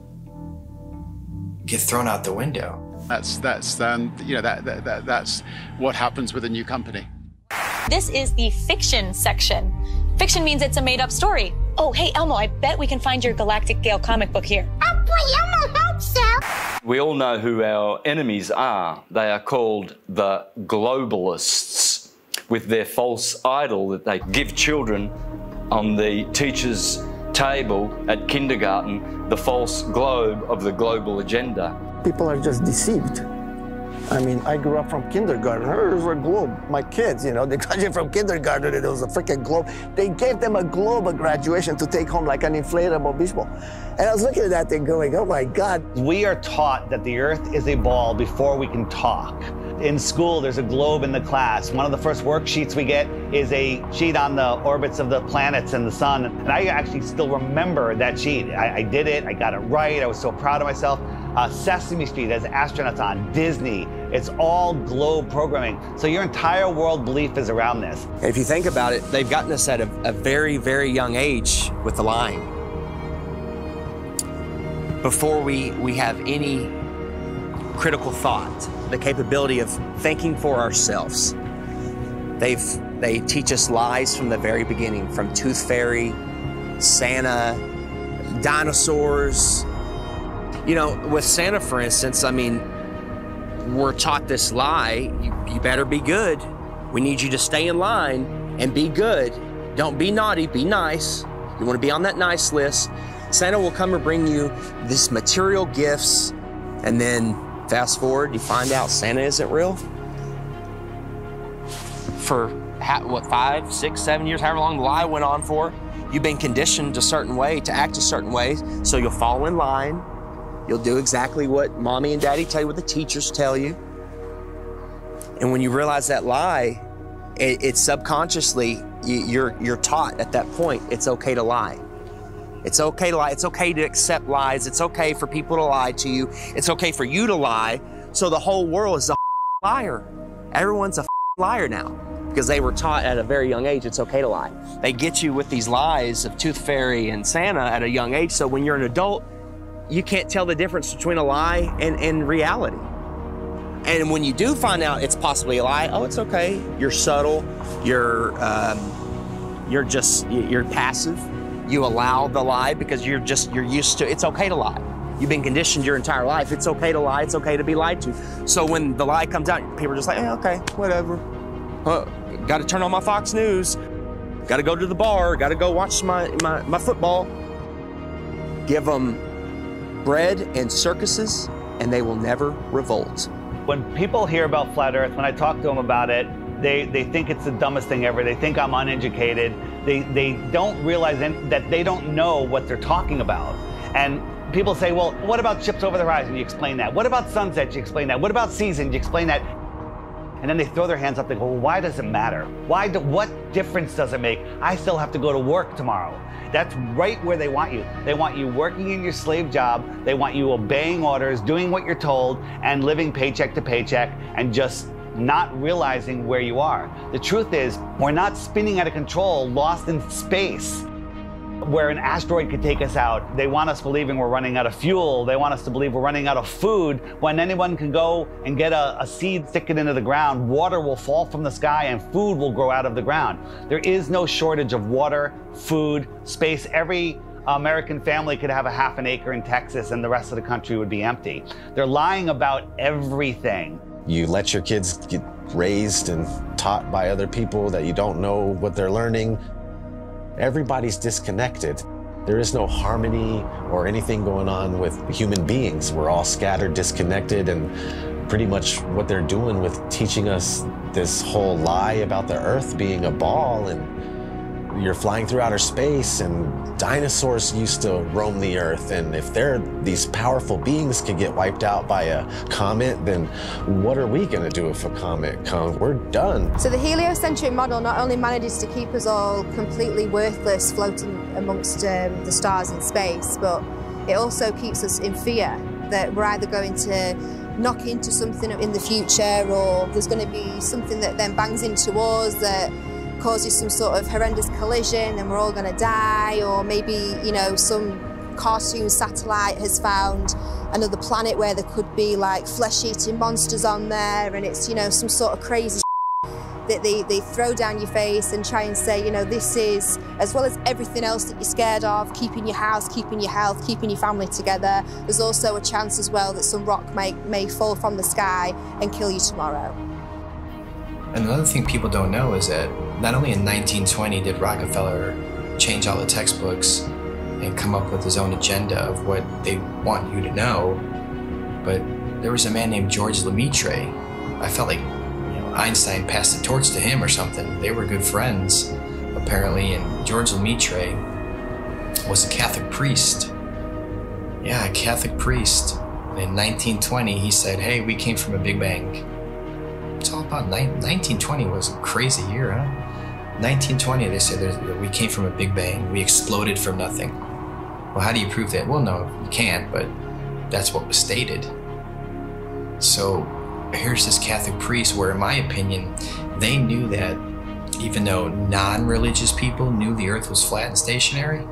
get thrown out the window. That's, that's, um, you know, that, that, that, that's what happens with a new company. This is the fiction section. Fiction means it's a made-up story. Oh, hey, Elmo, I bet we can find your Galactic Gale comic book here. Oh, boy, Elmo, hope so. We all know who our enemies are. They are called the globalists, with their false idol that they give children on the teacher's table at kindergarten, the false globe of the global agenda. People are just deceived. I mean, I grew up from kindergarten. There's a globe. My kids, you know, they graduated from kindergarten and it was a freaking globe. They gave them a globe at graduation to take home like an inflatable beach ball. And I was looking at that thing going, oh my God. We are taught that the Earth is a ball before we can talk. In school, there's a globe in the class. One of the first worksheets we get is a sheet on the orbits of the planets and the sun. And I actually still remember that sheet. I, I did it, I got it right, I was so proud of myself. Uh, Sesame Street has astronauts on, Disney, it's all globe programming. So your entire world belief is around this. If you think about it, they've gotten us at a, a very, very young age with the lying. Before we, we have any critical thought, the capability of thinking for ourselves. They've, they teach us lies from the very beginning, from Tooth Fairy, Santa, dinosaurs. You know, with Santa, for instance, I mean, we're taught this lie, you, you better be good. We need you to stay in line and be good. Don't be naughty, be nice. You want to be on that nice list. Santa will come and bring you this material gifts, and then fast forward, you find out Santa isn't real. For, what, five, six, seven years, however long the lie went on for, you've been conditioned a certain way, to act a certain way, so you'll fall in line. You'll do exactly what mommy and daddy tell you, what the teachers tell you. And when you realize that lie, it, it's subconsciously, you, you're, you're taught at that point, it's okay to lie. It's okay to lie, it's okay to accept lies, it's okay for people to lie to you, it's okay for you to lie, so the whole world is a liar. Everyone's a liar now, because they were taught at a very young age it's okay to lie. They get you with these lies of Tooth Fairy and Santa at a young age, so when you're an adult, you can't tell the difference between a lie and, and reality. And when you do find out it's possibly a lie, oh, it's okay. You're subtle, you're, um, you're just, you're passive. You allow the lie because you're just, you're used to, it's okay to lie. You've been conditioned your entire life. It's okay to lie, it's okay to be lied to. So when the lie comes out, people are just like, eh, okay, whatever. Uh, got to turn on my Fox News. Got to go to the bar, got to go watch my, my, my football. Give them bread and circuses, and they will never revolt. When people hear about Flat Earth, when I talk to them about it, they, they think it's the dumbest thing ever. They think I'm uneducated. They, they don't realize that they don't know what they're talking about. And people say, well, what about ships over the horizon? You explain that. What about sunsets? You explain that. What about seasons? You explain that. And then they throw their hands up. They go, well, why does it matter? Why do, what difference does it make? I still have to go to work tomorrow. That's right where they want you. They want you working in your slave job. They want you obeying orders, doing what you're told, and living paycheck to paycheck, and just not realizing where you are. The truth is, we're not spinning out of control, lost in space, where an asteroid could take us out. They want us believing we're running out of fuel. They want us to believe we're running out of food, when anyone can go and get a, a seed, stick it into the ground, water will fall from the sky and food will grow out of the ground. There is no shortage of water, food, space. Every American family could have a half an acre in Texas and the rest of the country would be empty. They're lying about everything. You let your kids get raised and taught by other people that you don't know what they're learning. Everybody's disconnected. There is no harmony or anything going on with human beings. We're all scattered, disconnected, and pretty much what they're doing with teaching us this whole lie about the Earth being a ball, and you're flying through outer space, and dinosaurs used to roam the Earth, and if they're these powerful beings could get wiped out by a comet, then what are we gonna do if a comet comes? We're done. So the heliocentric model not only manages to keep us all completely worthless floating amongst um, the stars in space, but it also keeps us in fear that we're either going to knock into something in the future, or there's going to be something that then bangs into us that causes some sort of horrendous collision and we're all going to die, or maybe, you know, some cartoon satellite has found another planet where there could be like flesh-eating monsters on there, and it's, you know, some sort of crazy that they, they throw down your face and try and say, you know, this is, as well as everything else that you're scared of, keeping your house, keeping your health, keeping your family together, there's also a chance as well that some rock may, may fall from the sky and kill you tomorrow. Another thing people don't know is that not only in nineteen twenty did Rockefeller change all the textbooks and come up with his own agenda of what they want you to know, but there was a man named George Lemaitre. I felt like, you know, Einstein passed the torch to him or something. They were good friends, apparently, and George Lemaitre was a Catholic priest. Yeah, a Catholic priest. And in nineteen twenty, he said, hey, we came from a Big Bang. It's all about nineteen twenty was a crazy year, huh? nineteen twenty, they said that we came from a Big Bang. We exploded from nothing. Well, how do you prove that? Well, no, you can't, but that's what was stated. So here's this Catholic priest where, in my opinion, they knew that even though non-religious people knew the Earth was flat and stationary,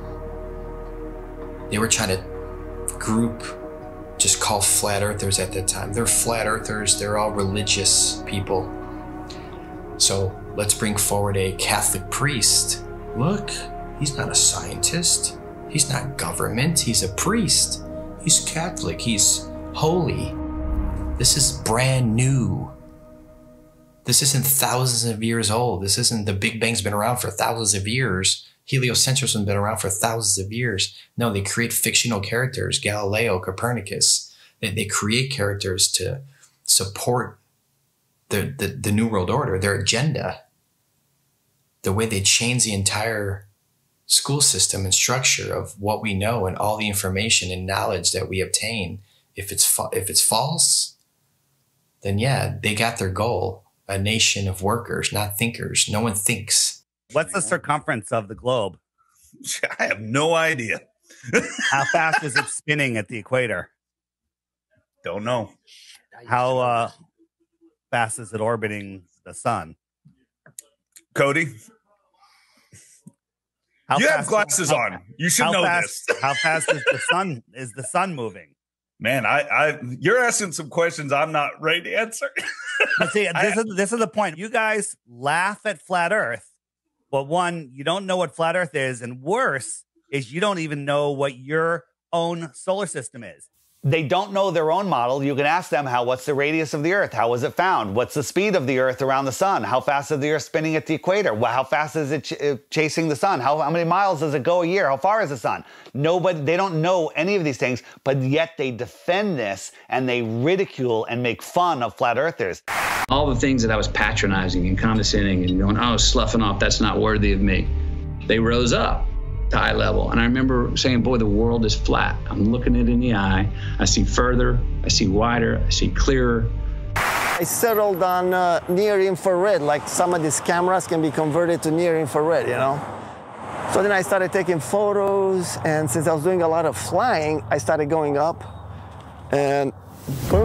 they were trying to group, just call flat earthers at that time. They're flat earthers, they're all religious people. So let's bring forward a Catholic priest. Look, he's not a scientist. He's not government, he's a priest. He's Catholic, he's holy. This is brand new. This isn't thousands of years old. This isn't, the Big Bang's been around for thousands of years. Heliocentrism has been around for thousands of years. No, they create fictional characters, Galileo, Copernicus. They, they create characters to support the, the, the New World Order, their agenda. The way they change the entire school system and structure of what we know and all the information and knowledge that we obtain. If it's, fa if it's false, then yeah, they got their goal. A nation of workers, not thinkers. No one thinks. What's the circumference of the globe? I have no idea. How fast is it spinning at the equator? Don't know. How uh, fast is it orbiting the sun? Cody? How you have fast- glasses how- on. You should how know fast, this. How fast is the sun? Is the sun moving? Man, I, I, you're asking some questions I'm not ready to answer. But see, this is this is the point. You guys laugh at flat Earth, but one, you don't know what flat Earth is, and worse is you don't even know what your own solar system is. They don't know their own model. You can ask them, how, what's the radius of the Earth? How was it found? What's the speed of the Earth around the sun? How fast is the Earth spinning at the equator? Well, how fast is it ch uh, chasing the sun? How, how many miles does it go a year? How far is the sun? Nobody, they don't know any of these things, but yet they defend this and they ridicule and make fun of flat earthers. All the things that I was patronizing and condescending and going, oh, sloughing off, that's not worthy of me. They rose up to eye level. And I remember saying, boy, the world is flat. I'm looking it in the eye. I see further, I see wider, I see clearer. I settled on uh, near infrared, like some of these cameras can be converted to near infrared, you know? So then I started taking photos, and since I was doing a lot of flying, I started going up, and boom,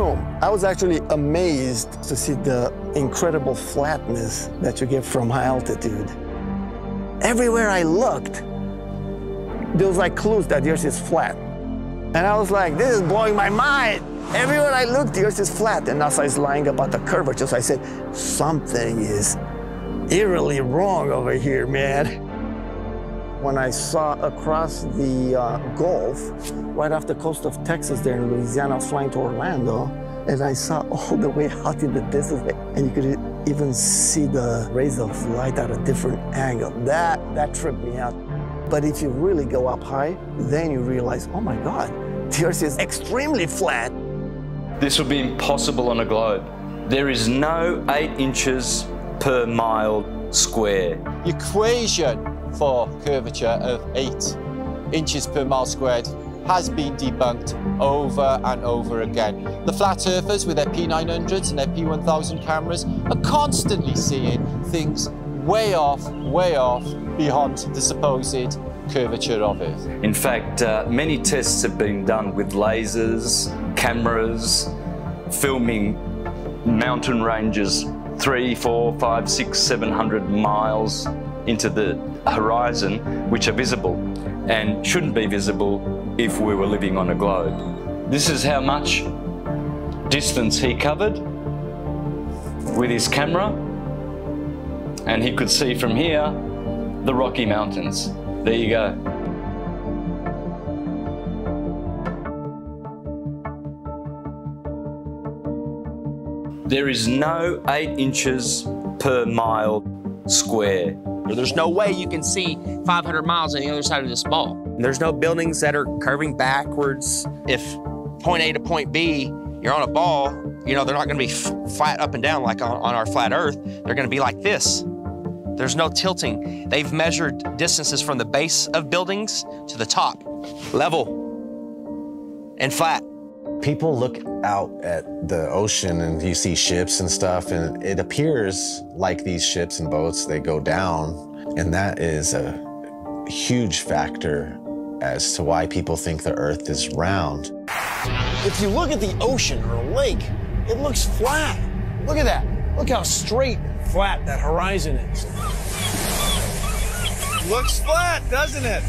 I was actually amazed to see the incredible flatness that you get from high altitude. Everywhere I looked, there was like clues that the Earth is flat. And I was like, this is blowing my mind. Everywhere I looked, the Earth is flat. And NASA is lying about the curvature. So I said, something is eerily wrong over here, man. When I saw across the uh, Gulf, right off the coast of Texas there in Louisiana, I was flying to Orlando, and I saw all the way out in the distance, and you could even see the rays of light at a different angle. That, that tripped me out. But if you really go up high, then you realize, oh my God, the Earth is extremely flat. This would be impossible on a globe. There is no eight inches per mile square. Equation for curvature of eight inches per mile squared has been debunked over and over again. The flat earthers with their P nine hundreds and their P one thousand cameras are constantly seeing things way off, way off beyond the supposed curvature of Earth. In fact, uh, many tests have been done with lasers, cameras, filming mountain ranges three, four, five, six, seven hundred miles into the horizon, which are visible and shouldn't be visible if we were living on a globe. This is how much distance he covered with his camera, and he could see from here the Rocky Mountains. There you go. There is no eight inches per mile square. There's no way you can see five hundred miles on the other side of this ball. There's no buildings that are curving backwards. If point A to point B, you're on a ball, you know, they're not gonna be flat up and down like on, on our flat Earth. They're gonna be like this. There's no tilting. They've measured distances from the base of buildings to the top, level and flat. People look out at the ocean and you see ships and stuff, and it appears like these ships and boats, they go down, and that is a huge factor as to why people think the Earth is round. If you look at the ocean or a lake, it looks flat. Look at that. Look how straight and flat that horizon is. Looks flat, doesn't it?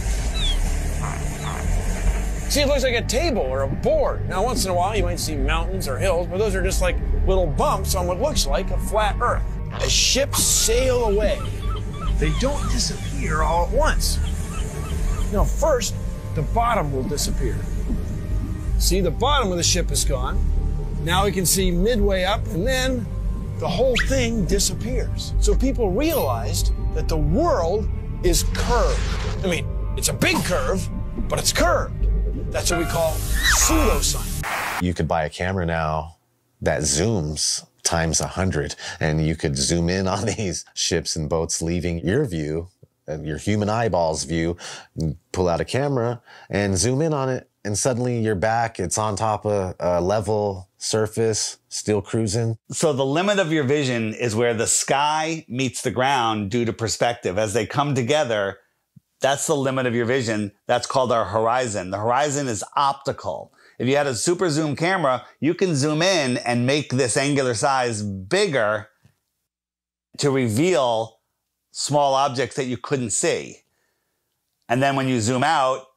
See, it looks like a table or a board. Now, once in a while, you might see mountains or hills, but those are just like little bumps on what looks like a flat Earth. As ships sail away, they don't disappear all at once. Now, first, the bottom will disappear. See, the bottom of the ship is gone. Now we can see midway up, and then the whole thing disappears. So people realized that the world is curved. I mean, it's a big curve, but it's curved. That's what we call pseudoscience. You could buy a camera now that zooms times a hundred, and you could zoom in on these ships and boats leaving your view, and your human eyeball's view, pull out a camera and zoom in on it, and suddenly you're back. It's on top of a level surface, still cruising. So the limit of your vision is where the sky meets the ground due to perspective. As they come together, that's the limit of your vision. That's called our horizon. The horizon is optical. If you had a super zoom camera, you can zoom in and make this angular size bigger to reveal small objects that you couldn't see. And then when you zoom out,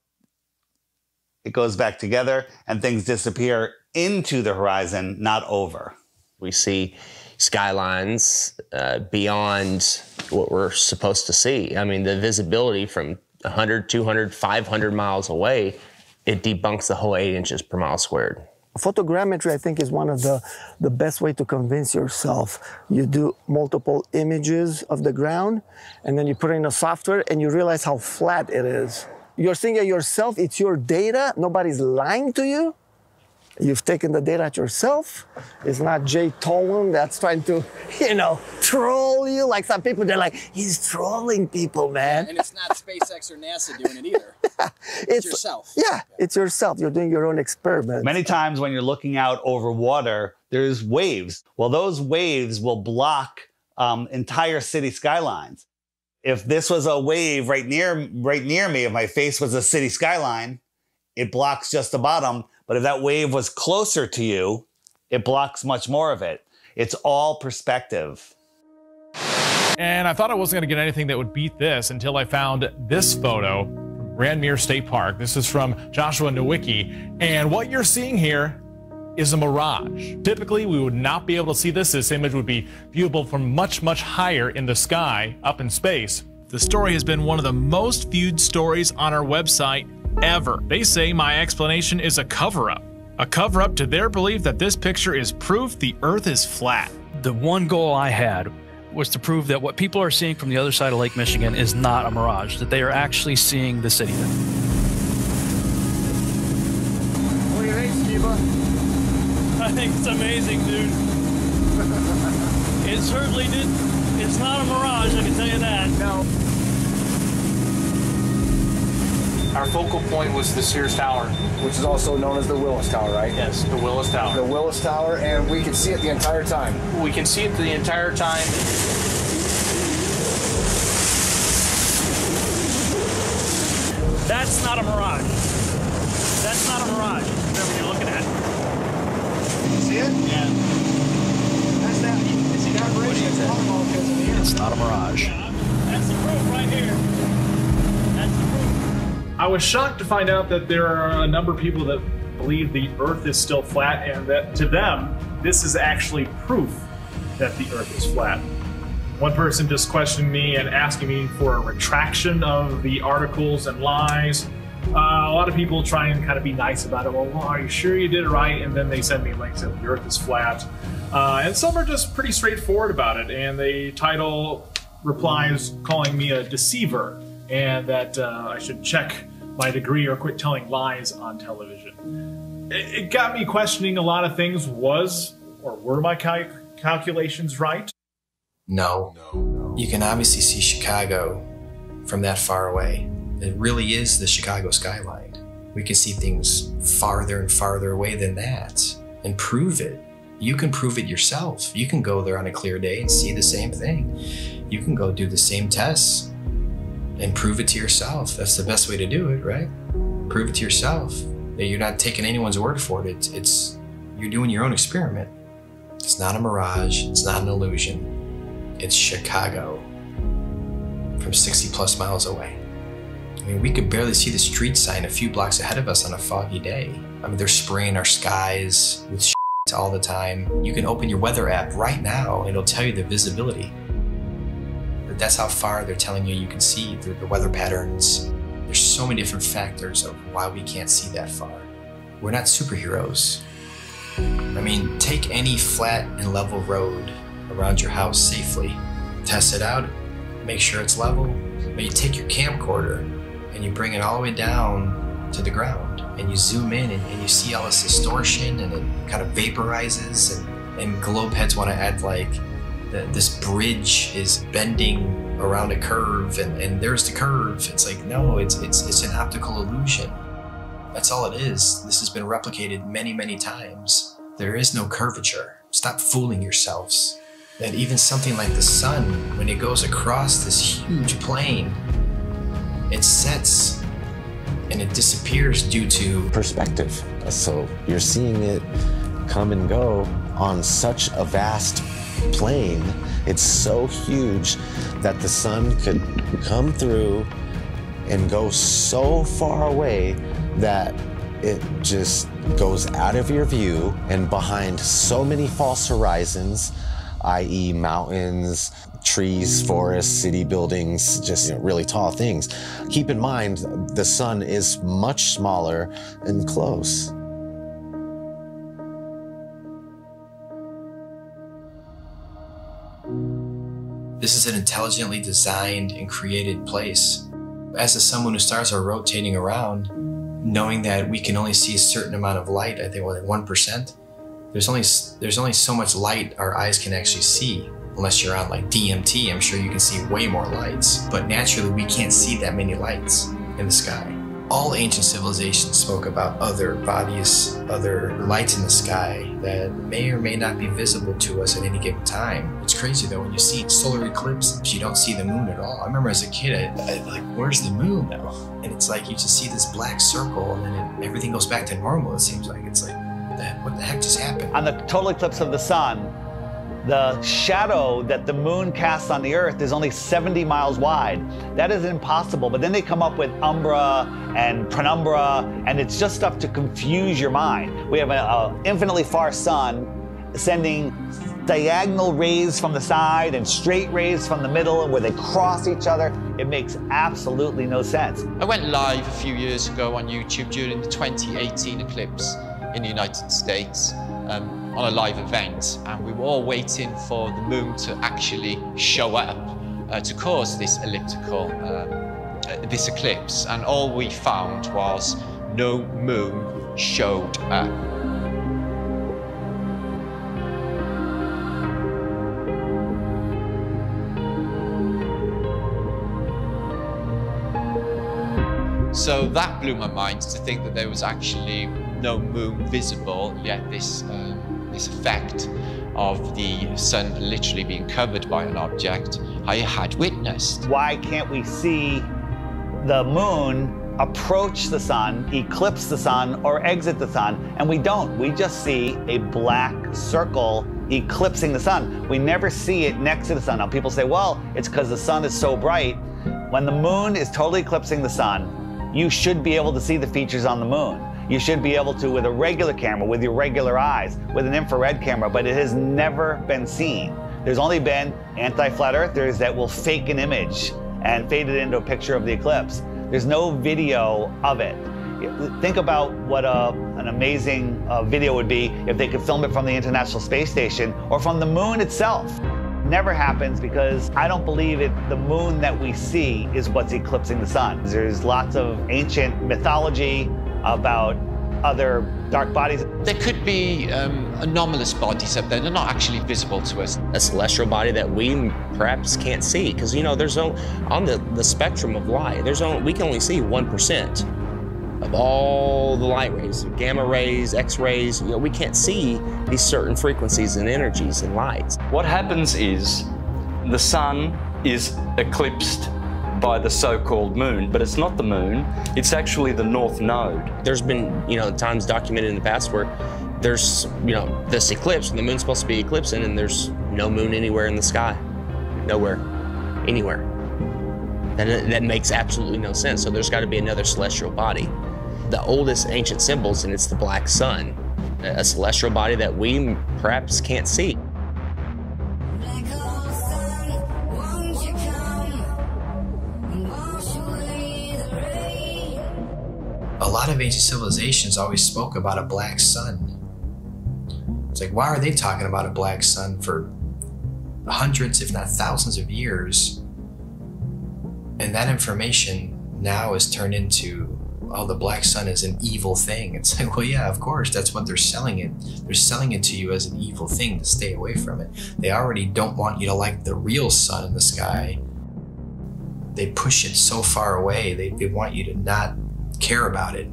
it goes back together and things disappear into the horizon, not over. We see skylines uh, beyond what we're supposed to see. I mean, the visibility from one hundred, two hundred, five hundred miles away, it debunks the whole eight inches per mile squared. Photogrammetry, I think, is one of the, the best way to convince yourself. You do multiple images of the ground, and then you put it in a software, and you realize how flat it is. You're seeing it yourself, it's your data, nobody's lying to you. You've taken the data yourself. It's not Jay Tolan that's trying to, you know, troll you like some people. They're like, he's trolling people, man. And it's not SpaceX or NASA doing it either. it's, it's yourself. Yeah, yeah, it's yourself. You're doing your own experiment. Many times when you're looking out over water, there's waves. Well, those waves will block um, entire city skylines. If this was a wave right near, right near me, if my face was a city skyline, it blocks just the bottom. But if that wave was closer to you, it blocks much more of it. It's all perspective. And I thought I wasn't going to get anything that would beat this until I found this photo from Grandmere State Park. This is from Joshua Nowicki. And what you're seeing here is a mirage. Typically, we would not be able to see this. This image would be viewable from much, much higher in the sky, up in space. The story has been one of the most viewed stories on our website ever. They say my explanation is a cover-up. A cover-up to their belief that this picture is proof the Earth is flat. The one goal I had was to prove that what people are seeing from the other side of Lake Michigan is not a mirage, that they are actually seeing the city. What do you think, Steva? I think it's amazing, dude. It certainly did. It's not a mirage, I can tell you that. No. Our focal point was the Sears Tower, Which is also known as the Willis Tower, right? Yes, the Willis Tower. The Willis Tower, and we can see it the entire time. We can see it the entire time. That's not a mirage. That's not a mirage. Whatever you're looking at. You see it? Yeah. That's that. You see that bridge? It's not a mirage. That's the proof right here. That's the proof. I was shocked to find out that there are a number of people that believe the Earth is still flat, and that to them, this is actually proof that the Earth is flat. One person just questioned me and asking me for a retraction of the articles and lies. Uh, a lot of people try and kind of be nice about it. Well, well, are you sure you did it right? And then they send me links that the Earth is flat. Uh, and some are just pretty straightforward about it, and they title replies calling me a deceiver, and that uh, I should check my degree or quit telling lies on television. It, it got me questioning a lot of things. Was or were my cal calculations right? No. no. You can obviously see Chicago from that far away. It really is the Chicago skyline. We can see things farther and farther away than that and prove it. You can prove it yourself. You can go there on a clear day and see the same thing. You can go do the same tests and prove it to yourself. That's the best way to do it, right? Prove it to yourself. You're not taking anyone's word for it. It's, it's you're doing your own experiment. It's not a mirage. It's not an illusion. It's Chicago from sixty plus miles away. I mean, we could barely see the street sign a few blocks ahead of us on a foggy day. I mean, they're spraying our skies with shit all the time. You can open your weather app right now and it'll tell you the visibility. That's how far they're telling you you can see the, the weather patterns. There's so many different factors of why we can't see that far. We're not superheroes. I mean, take any flat and level road around your house safely. Test it out, make sure it's level. But you take your camcorder and you bring it all the way down to the ground and you zoom in and, and you see all this distortion and it kind of vaporizes and, and globe heads want to act like that this bridge is bending around a curve and, and there's the curve. It's like, no, it's, it's, it's an optical illusion. That's all it is. This has been replicated many, many times. There is no curvature. Stop fooling yourselves. That even something like the sun, when it goes across this huge plane, it sets and it disappears due to perspective. So you're seeing it come and go on such a vast plane. It's so huge that the sun could come through and go so far away that it just goes out of your view and behind so many false horizons, that is mountains, trees, forests, city buildings, just, you know, really tall things. Keep in mind, the sun is much smaller and close. This is an intelligently designed and created place. As the sun, moon, and stars are rotating around, knowing that we can only see a certain amount of light, I think, well, like one percent, there's only, there's only so much light our eyes can actually see. Unless you're on like D M T, I'm sure you can see way more lights. But naturally, we can't see that many lights in the sky. All ancient civilizations spoke about other bodies, other lights in the sky that may or may not be visible to us at any given time. It's crazy though, when you see solar eclipse, you don't see the moon at all. I remember as a kid, I, I like, where's the moon now? And it's like you just see this black circle and then it, everything goes back to normal, it seems like. It's like, the, what the heck just happened? On the total eclipse of the sun, the shadow that the moon casts on the Earth is only seventy miles wide. That is impossible, but then they come up with umbra and penumbra, and it's just stuff to confuse your mind. We have an infinitely far sun sending diagonal rays from the side and straight rays from the middle, and where they cross each other. It makes absolutely no sense. I went live a few years ago on YouTube during the twenty eighteen eclipse in the United States um, on a live event, and we were all waiting for the moon to actually show up uh, to cause this elliptical, um, uh, this eclipse, and all we found was no moon showed up. So that blew my mind, to think that there was actually no moon visible, yet this, um, this effect of the sun literally being covered by an object I had witnessed. Why can't we see the moon approach the sun, eclipse the sun, or exit the sun? And we don't. We just see a black circle eclipsing the sun. We never see it next to the sun. Now people say, well, it's because the sun is so bright. When the moon is totally eclipsing the sun, you should be able to see the features on the moon. You should be able to with a regular camera, with your regular eyes, with an infrared camera, but it has never been seen. There's only been anti-flat earthers that will fake an image and fade it into a picture of the eclipse. There's no video of it. Think about what a, an amazing uh, video would be if they could film it from the International Space Station or from the moon itself. Never happens, because I don't believe it. The moon that we see is what's eclipsing the sun. There's lots of ancient mythology about other dark bodies. There could be um, anomalous bodies up there. They're not actually visible to us. A celestial body that we perhaps can't see, because you know there's no, on the, the spectrum of light, there's only, we can only see one percent of all the light rays, gamma rays, X-rays. You know, we can't see these certain frequencies and energies and lights. What happens is the sun is eclipsed by the so-called moon, but it's not the moon, it's actually the north node. There's been, you know, times documented in the past where there's, you know, this eclipse, and the moon's supposed to be eclipsing, and there's no moon anywhere in the sky. Nowhere. Anywhere. And that makes absolutely no sense. So there's got to be another celestial body. The oldest ancient symbols, and it's the black sun, a celestial body that we perhaps can't see. A lot of ancient civilizations always spoke about a black sun. It's like, why are they talking about a black sun for hundreds, if not thousands of years? And that information now is turned into, oh, the black sun is an evil thing. It's like, well, yeah, of course, that's what they're selling it. They're selling it to you as an evil thing to stay away from it. They already don't want you to like the real sun in the sky. They push it so far away. They, they want you to not care about it.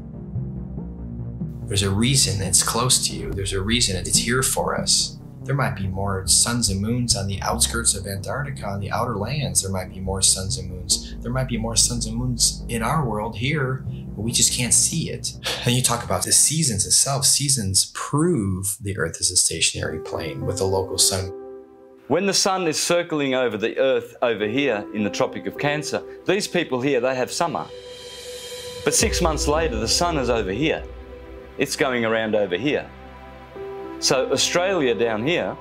There's a reason it's close to you. There's a reason it's here for us. There might be more suns and moons on the outskirts of Antarctica, on the outer lands. There might be more suns and moons. There might be more suns and moons in our world here, but we just can't see it. And you talk about the seasons itself. Seasons prove the Earth is a stationary plane with a local sun. When the sun is circling over the Earth over here in the Tropic of Cancer, these people here, they have summer. But six months later, the sun is over here. It's going around over here. So Australia down here,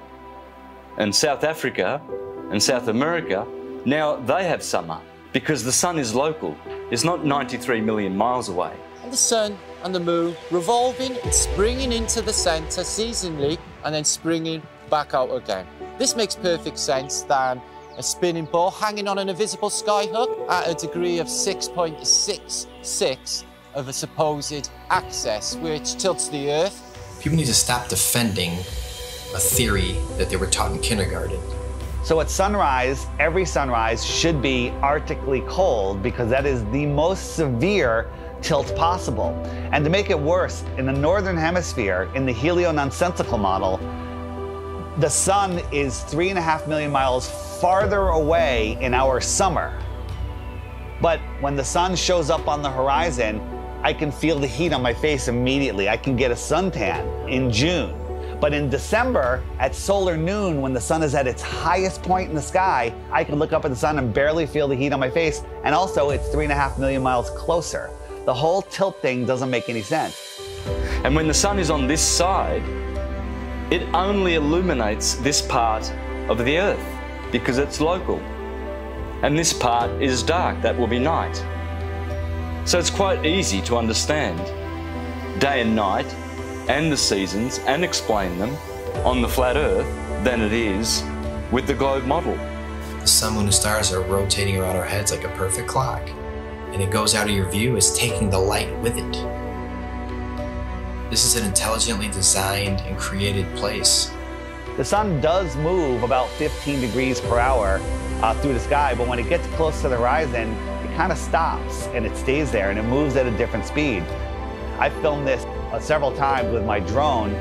and South Africa, and South America, now they have summer because the sun is local. It's not ninety-three million miles away. And the sun and the moon revolving and springing into the center seasonally and then springing back out again. This makes perfect sense than a spinning ball hanging on an invisible skyhook at a degree of six point six six of a supposed axis, which tilts the Earth. People need to stop defending a theory that they were taught in kindergarten. So at sunrise, every sunrise should be arctically cold, because that is the most severe tilt possible. And to make it worse, in the northern hemisphere, in the heliononsensical model, the sun is three and a half million miles farther away in our summer. But when the sun shows up on the horizon, I can feel the heat on my face immediately. I can get a suntan in June. But in December, at solar noon, when the sun is at its highest point in the sky, I can look up at the sun and barely feel the heat on my face. And also, it's three and a half million miles closer. The whole tilt thing doesn't make any sense. And when the sun is on this side, it only illuminates this part of the Earth because it's local. And this part is dark, that will be night. So it's quite easy to understand day and night and the seasons and explain them on the flat Earth than it is with the globe model. The sun, moon, and stars are rotating around our heads like a perfect clock, and it goes out of your view as taking the light with it. This is an intelligently designed and created place. The sun does move about fifteen degrees per hour uh, through the sky, but when it gets close to the horizon, it kind of stops and it stays there and it moves at a different speed. I filmed this uh, several times with my drone.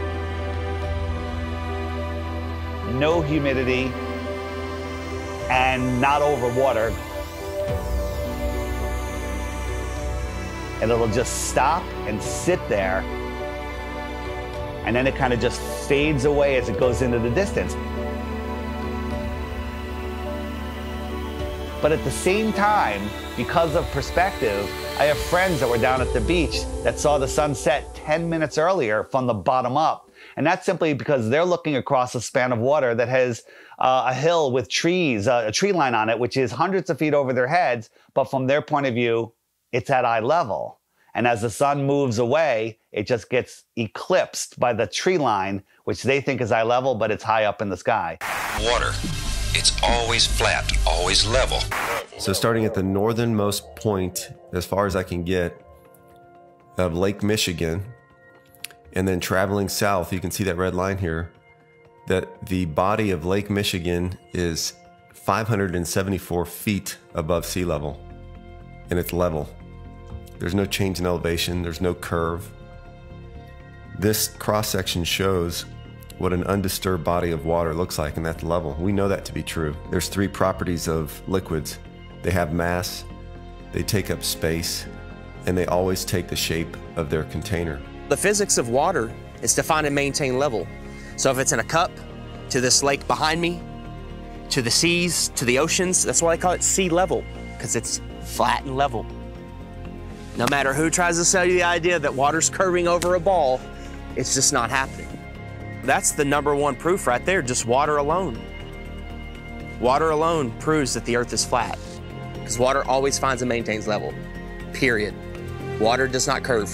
No humidity and not over water. And it'll just stop and sit there. And then it kind of just fades away as it goes into the distance. But at the same time, because of perspective, I have friends that were down at the beach that saw the sun set ten minutes earlier from the bottom up. And that's simply because they're looking across a span of water that has uh, a hill with trees, uh, a tree line on it, which is hundreds of feet over their heads. But from their point of view, it's at eye level. And as the sun moves away, it just gets eclipsed by the tree line, which they think is eye level, but it's high up in the sky. Water. It's always flat, always level. So starting at the northernmost point, as far as I can get, of Lake Michigan, and then traveling south, you can see that red line here, that the body of Lake Michigan is five hundred seventy-four feet above sea level, and it's level. There's no change in elevation, there's no curve. This cross-section shows what an undisturbed body of water looks like, and that's level. We know that to be true. There's three properties of liquids. They have mass, they take up space, and they always take the shape of their container. The physics of water is to find and maintain level. So if it's in a cup, to this lake behind me, to the seas, to the oceans, that's why I call it sea level, because it's flat and level. No matter who tries to sell you the idea that water's curving over a ball, it's just not happening. That's the number one proof right there, just water alone. Water alone proves that the Earth is flat, because water always finds and maintains level, period. Water does not curve.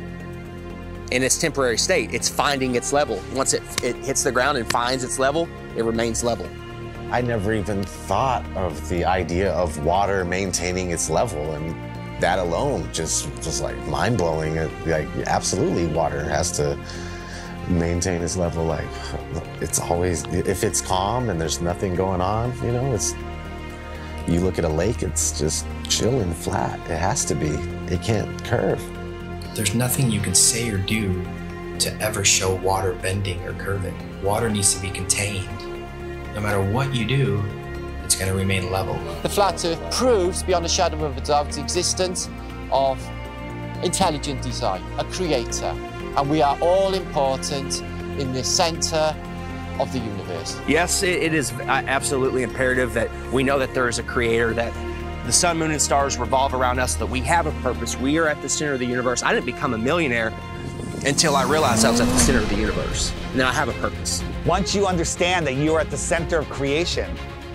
In its temporary state, it's finding its level. Once it, it hits the ground and finds its level, it remains level. I never even thought of the idea of water maintaining its level, and that alone just was like mind-blowing. Like, absolutely, water has to maintain its level. Like, it's always, if it's calm and there's nothing going on, you know, it's, you look at a lake, it's just chilling flat. It has to be. It can't curve. There's nothing you can say or do to ever show water bending or curving. Water needs to be contained. No matter what you do, it's going to remain level. The flat Earth proves beyond a shadow of a doubt the existence of intelligent design, a creator, and we are all important in the center of the universe. Yes, it, it is absolutely imperative that we know that there is a creator, that the sun, moon, and stars revolve around us, that we have a purpose. We are at the center of the universe. I didn't become a millionaire until I realized I was at the center of the universe. Now I have a purpose. Once you understand that you are at the center of creation,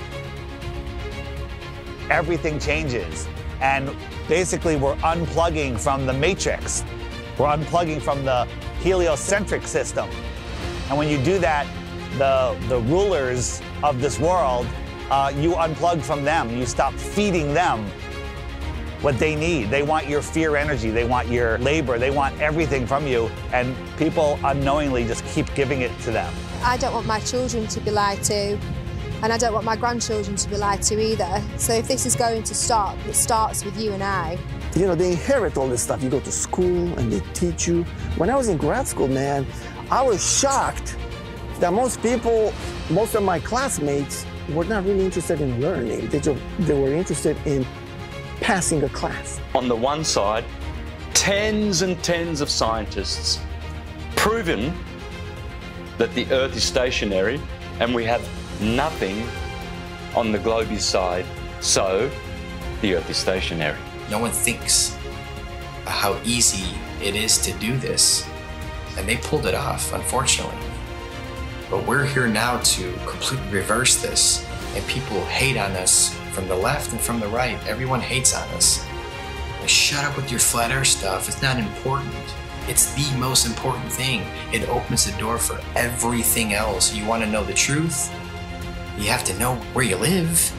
everything changes. And basically, we're unplugging from the matrix. We're unplugging from the heliocentric system. And when you do that, the, the rulers of this world, uh, you unplug from them. You stop feeding them what they need. They want your fear energy. They want your labor. They want everything from you. And people unknowingly just keep giving it to them. I don't want my children to be lied to, and I don't want my grandchildren to be lied to either. So if this is going to stop, it starts with you and I. You know, they inherit all this stuff. You go to school and they teach you. When I was in grad school, man, I was shocked that most people, most of my classmates, were not really interested in learning. They, just, they were interested in passing a class. On the one side, tens and tens of scientists proven that the Earth is stationary and we have nothing on the globe's side, so the Earth is stationary. No one thinks how easy it is to do this, and they pulled it off, unfortunately. But we're here now to completely reverse this, and people hate on us from the left and from the right. Everyone hates on us. Like, shut up with your flat earth stuff. It's not important. It's the most important thing. It opens the door for everything else. You want to know the truth? You have to know where you live.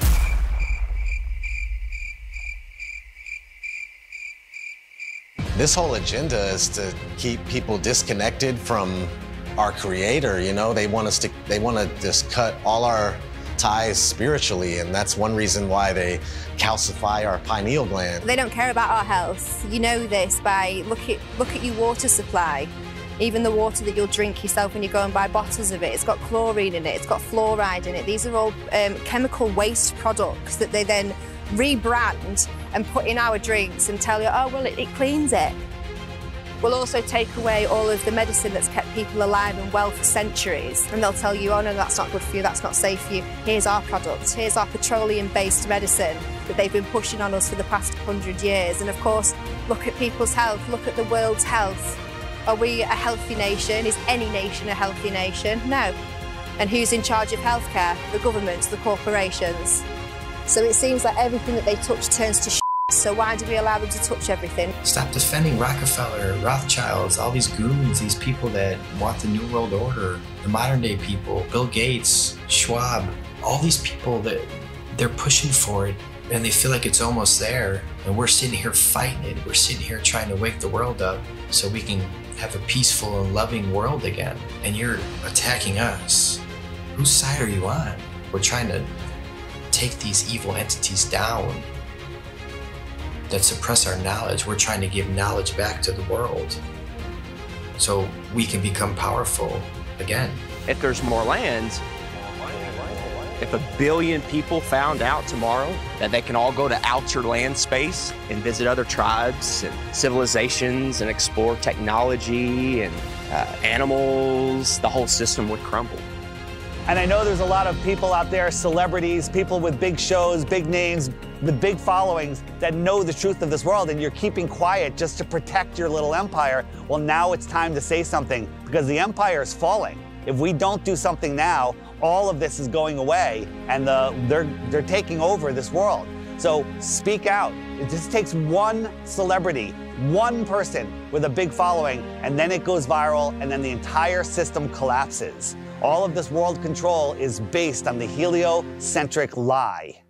This whole agenda is to keep people disconnected from our creator, you know? They want us to, they want to just cut all our ties spiritually, and that's one reason why they calcify our pineal gland. They don't care about our health. You know this by look at look at your water supply. Even the water that you'll drink yourself when you go and buy bottles of it, it's got chlorine in it, it's got fluoride in it. These are all um, chemical waste products that they then rebrand and put in our drinks and tell you, oh, well, it, it cleans it. We'll also take away all of the medicine that's kept people alive and well for centuries. And they'll tell you, oh no, that's not good for you, that's not safe for you. Here's our product, here's our petroleum-based medicine that they've been pushing on us for the past hundred years. And of course, look at people's health, look at the world's health. Are we a healthy nation? Is any nation a healthy nation? No. And who's in charge of healthcare? The governments, the corporations. So it seems like everything that they touch turns to shit. So why do we allow them to touch everything? Stop defending Rockefeller, Rothschilds, all these goons, these people that want the New World Order, the modern day people, Bill Gates, Schwab, all these people that they're pushing for it and they feel like it's almost there. And we're sitting here fighting it. We're sitting here trying to wake the world up so we can have a peaceful and loving world again. And you're attacking us. Whose side are you on? We're trying to take these evil entities down that suppress our knowledge. We're trying to give knowledge back to the world so we can become powerful again. If there's more land, if a billion people found out tomorrow that they can all go to outer land space and visit other tribes and civilizations and explore technology and uh, animals, the whole system would crumble. And I know there's a lot of people out there, celebrities, people with big shows, big names, with big followings that know the truth of this world, and you're keeping quiet just to protect your little empire. Well, now it's time to say something because the empire is falling. If we don't do something now, all of this is going away and the, they're, they're taking over this world. So speak out. It just takes one celebrity, one person with a big following, and then it goes viral, and then the entire system collapses. All of this world control is based on the heliocentric lie.